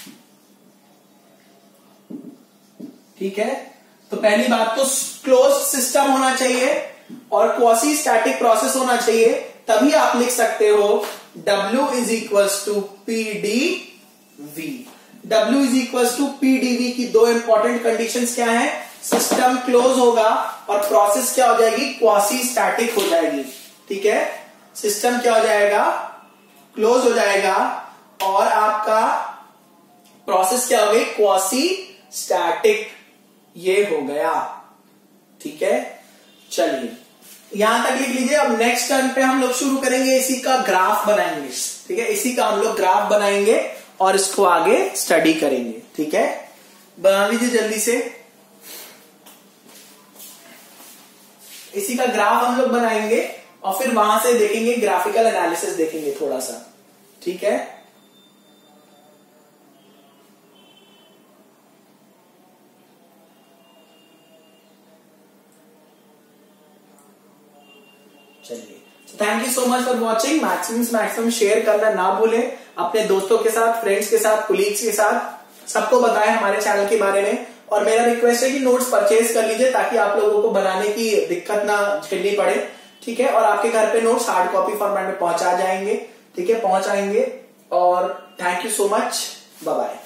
ठीक है। तो पहली बात तो क्लोज्ड सिस्टम होना चाहिए और क्वासी स्टैटिक प्रोसेस होना चाहिए, तभी आप लिख सकते हो W is equals to PdV। W is equals to PdV की दो इंपॉर्टेंट कंडीशंस क्या है, सिस्टम क्लोज होगा और प्रोसेस क्या हो जाएगी, क्वासी स्टैटिक हो जाएगी, ठीक है। सिस्टम क्या हो जाएगा, क्लोज हो जाएगा और आपका प्रोसेस क्या हो गई, क्वासी स्टैटिक, ये हो गया, ठीक है। चलिए यहां तक लिख लीजिए। अब नेक्स्ट टर्न पे हम लोग शुरू करेंगे, इसी का ग्राफ बनाएंगे, ठीक है। इसी का हम लोग ग्राफ बनाएंगे और इसको आगे स्टडी करेंगे, ठीक है। बना लीजिए जल्दी से, इसी का ग्राफ हम लोग बनाएंगे और फिर वहां से देखेंगे, ग्राफिकल एनालिसिस देखेंगे थोड़ा सा, ठीक है। चलिए thank you so much for watching. Maximum share करना ना भूलें अपने दोस्तों के साथ, फ्रेंड्स के साथ, कुलीग्स के साथ, सबको बताएं हमारे चैनल के बारे में। और मेरा रिक्वेस्ट है कि नोट्स परचेज कर लीजिए ताकि आप लोगों को बनाने की दिक्कत ना झेलनी पड़े, ठीक है। और आपके घर पे नोट्स हार्ड कॉपी फॉर्मेट में पहुंचा जाएंगे, ठीक है, पहुंचाएंगे। और thank you so much, bye bye.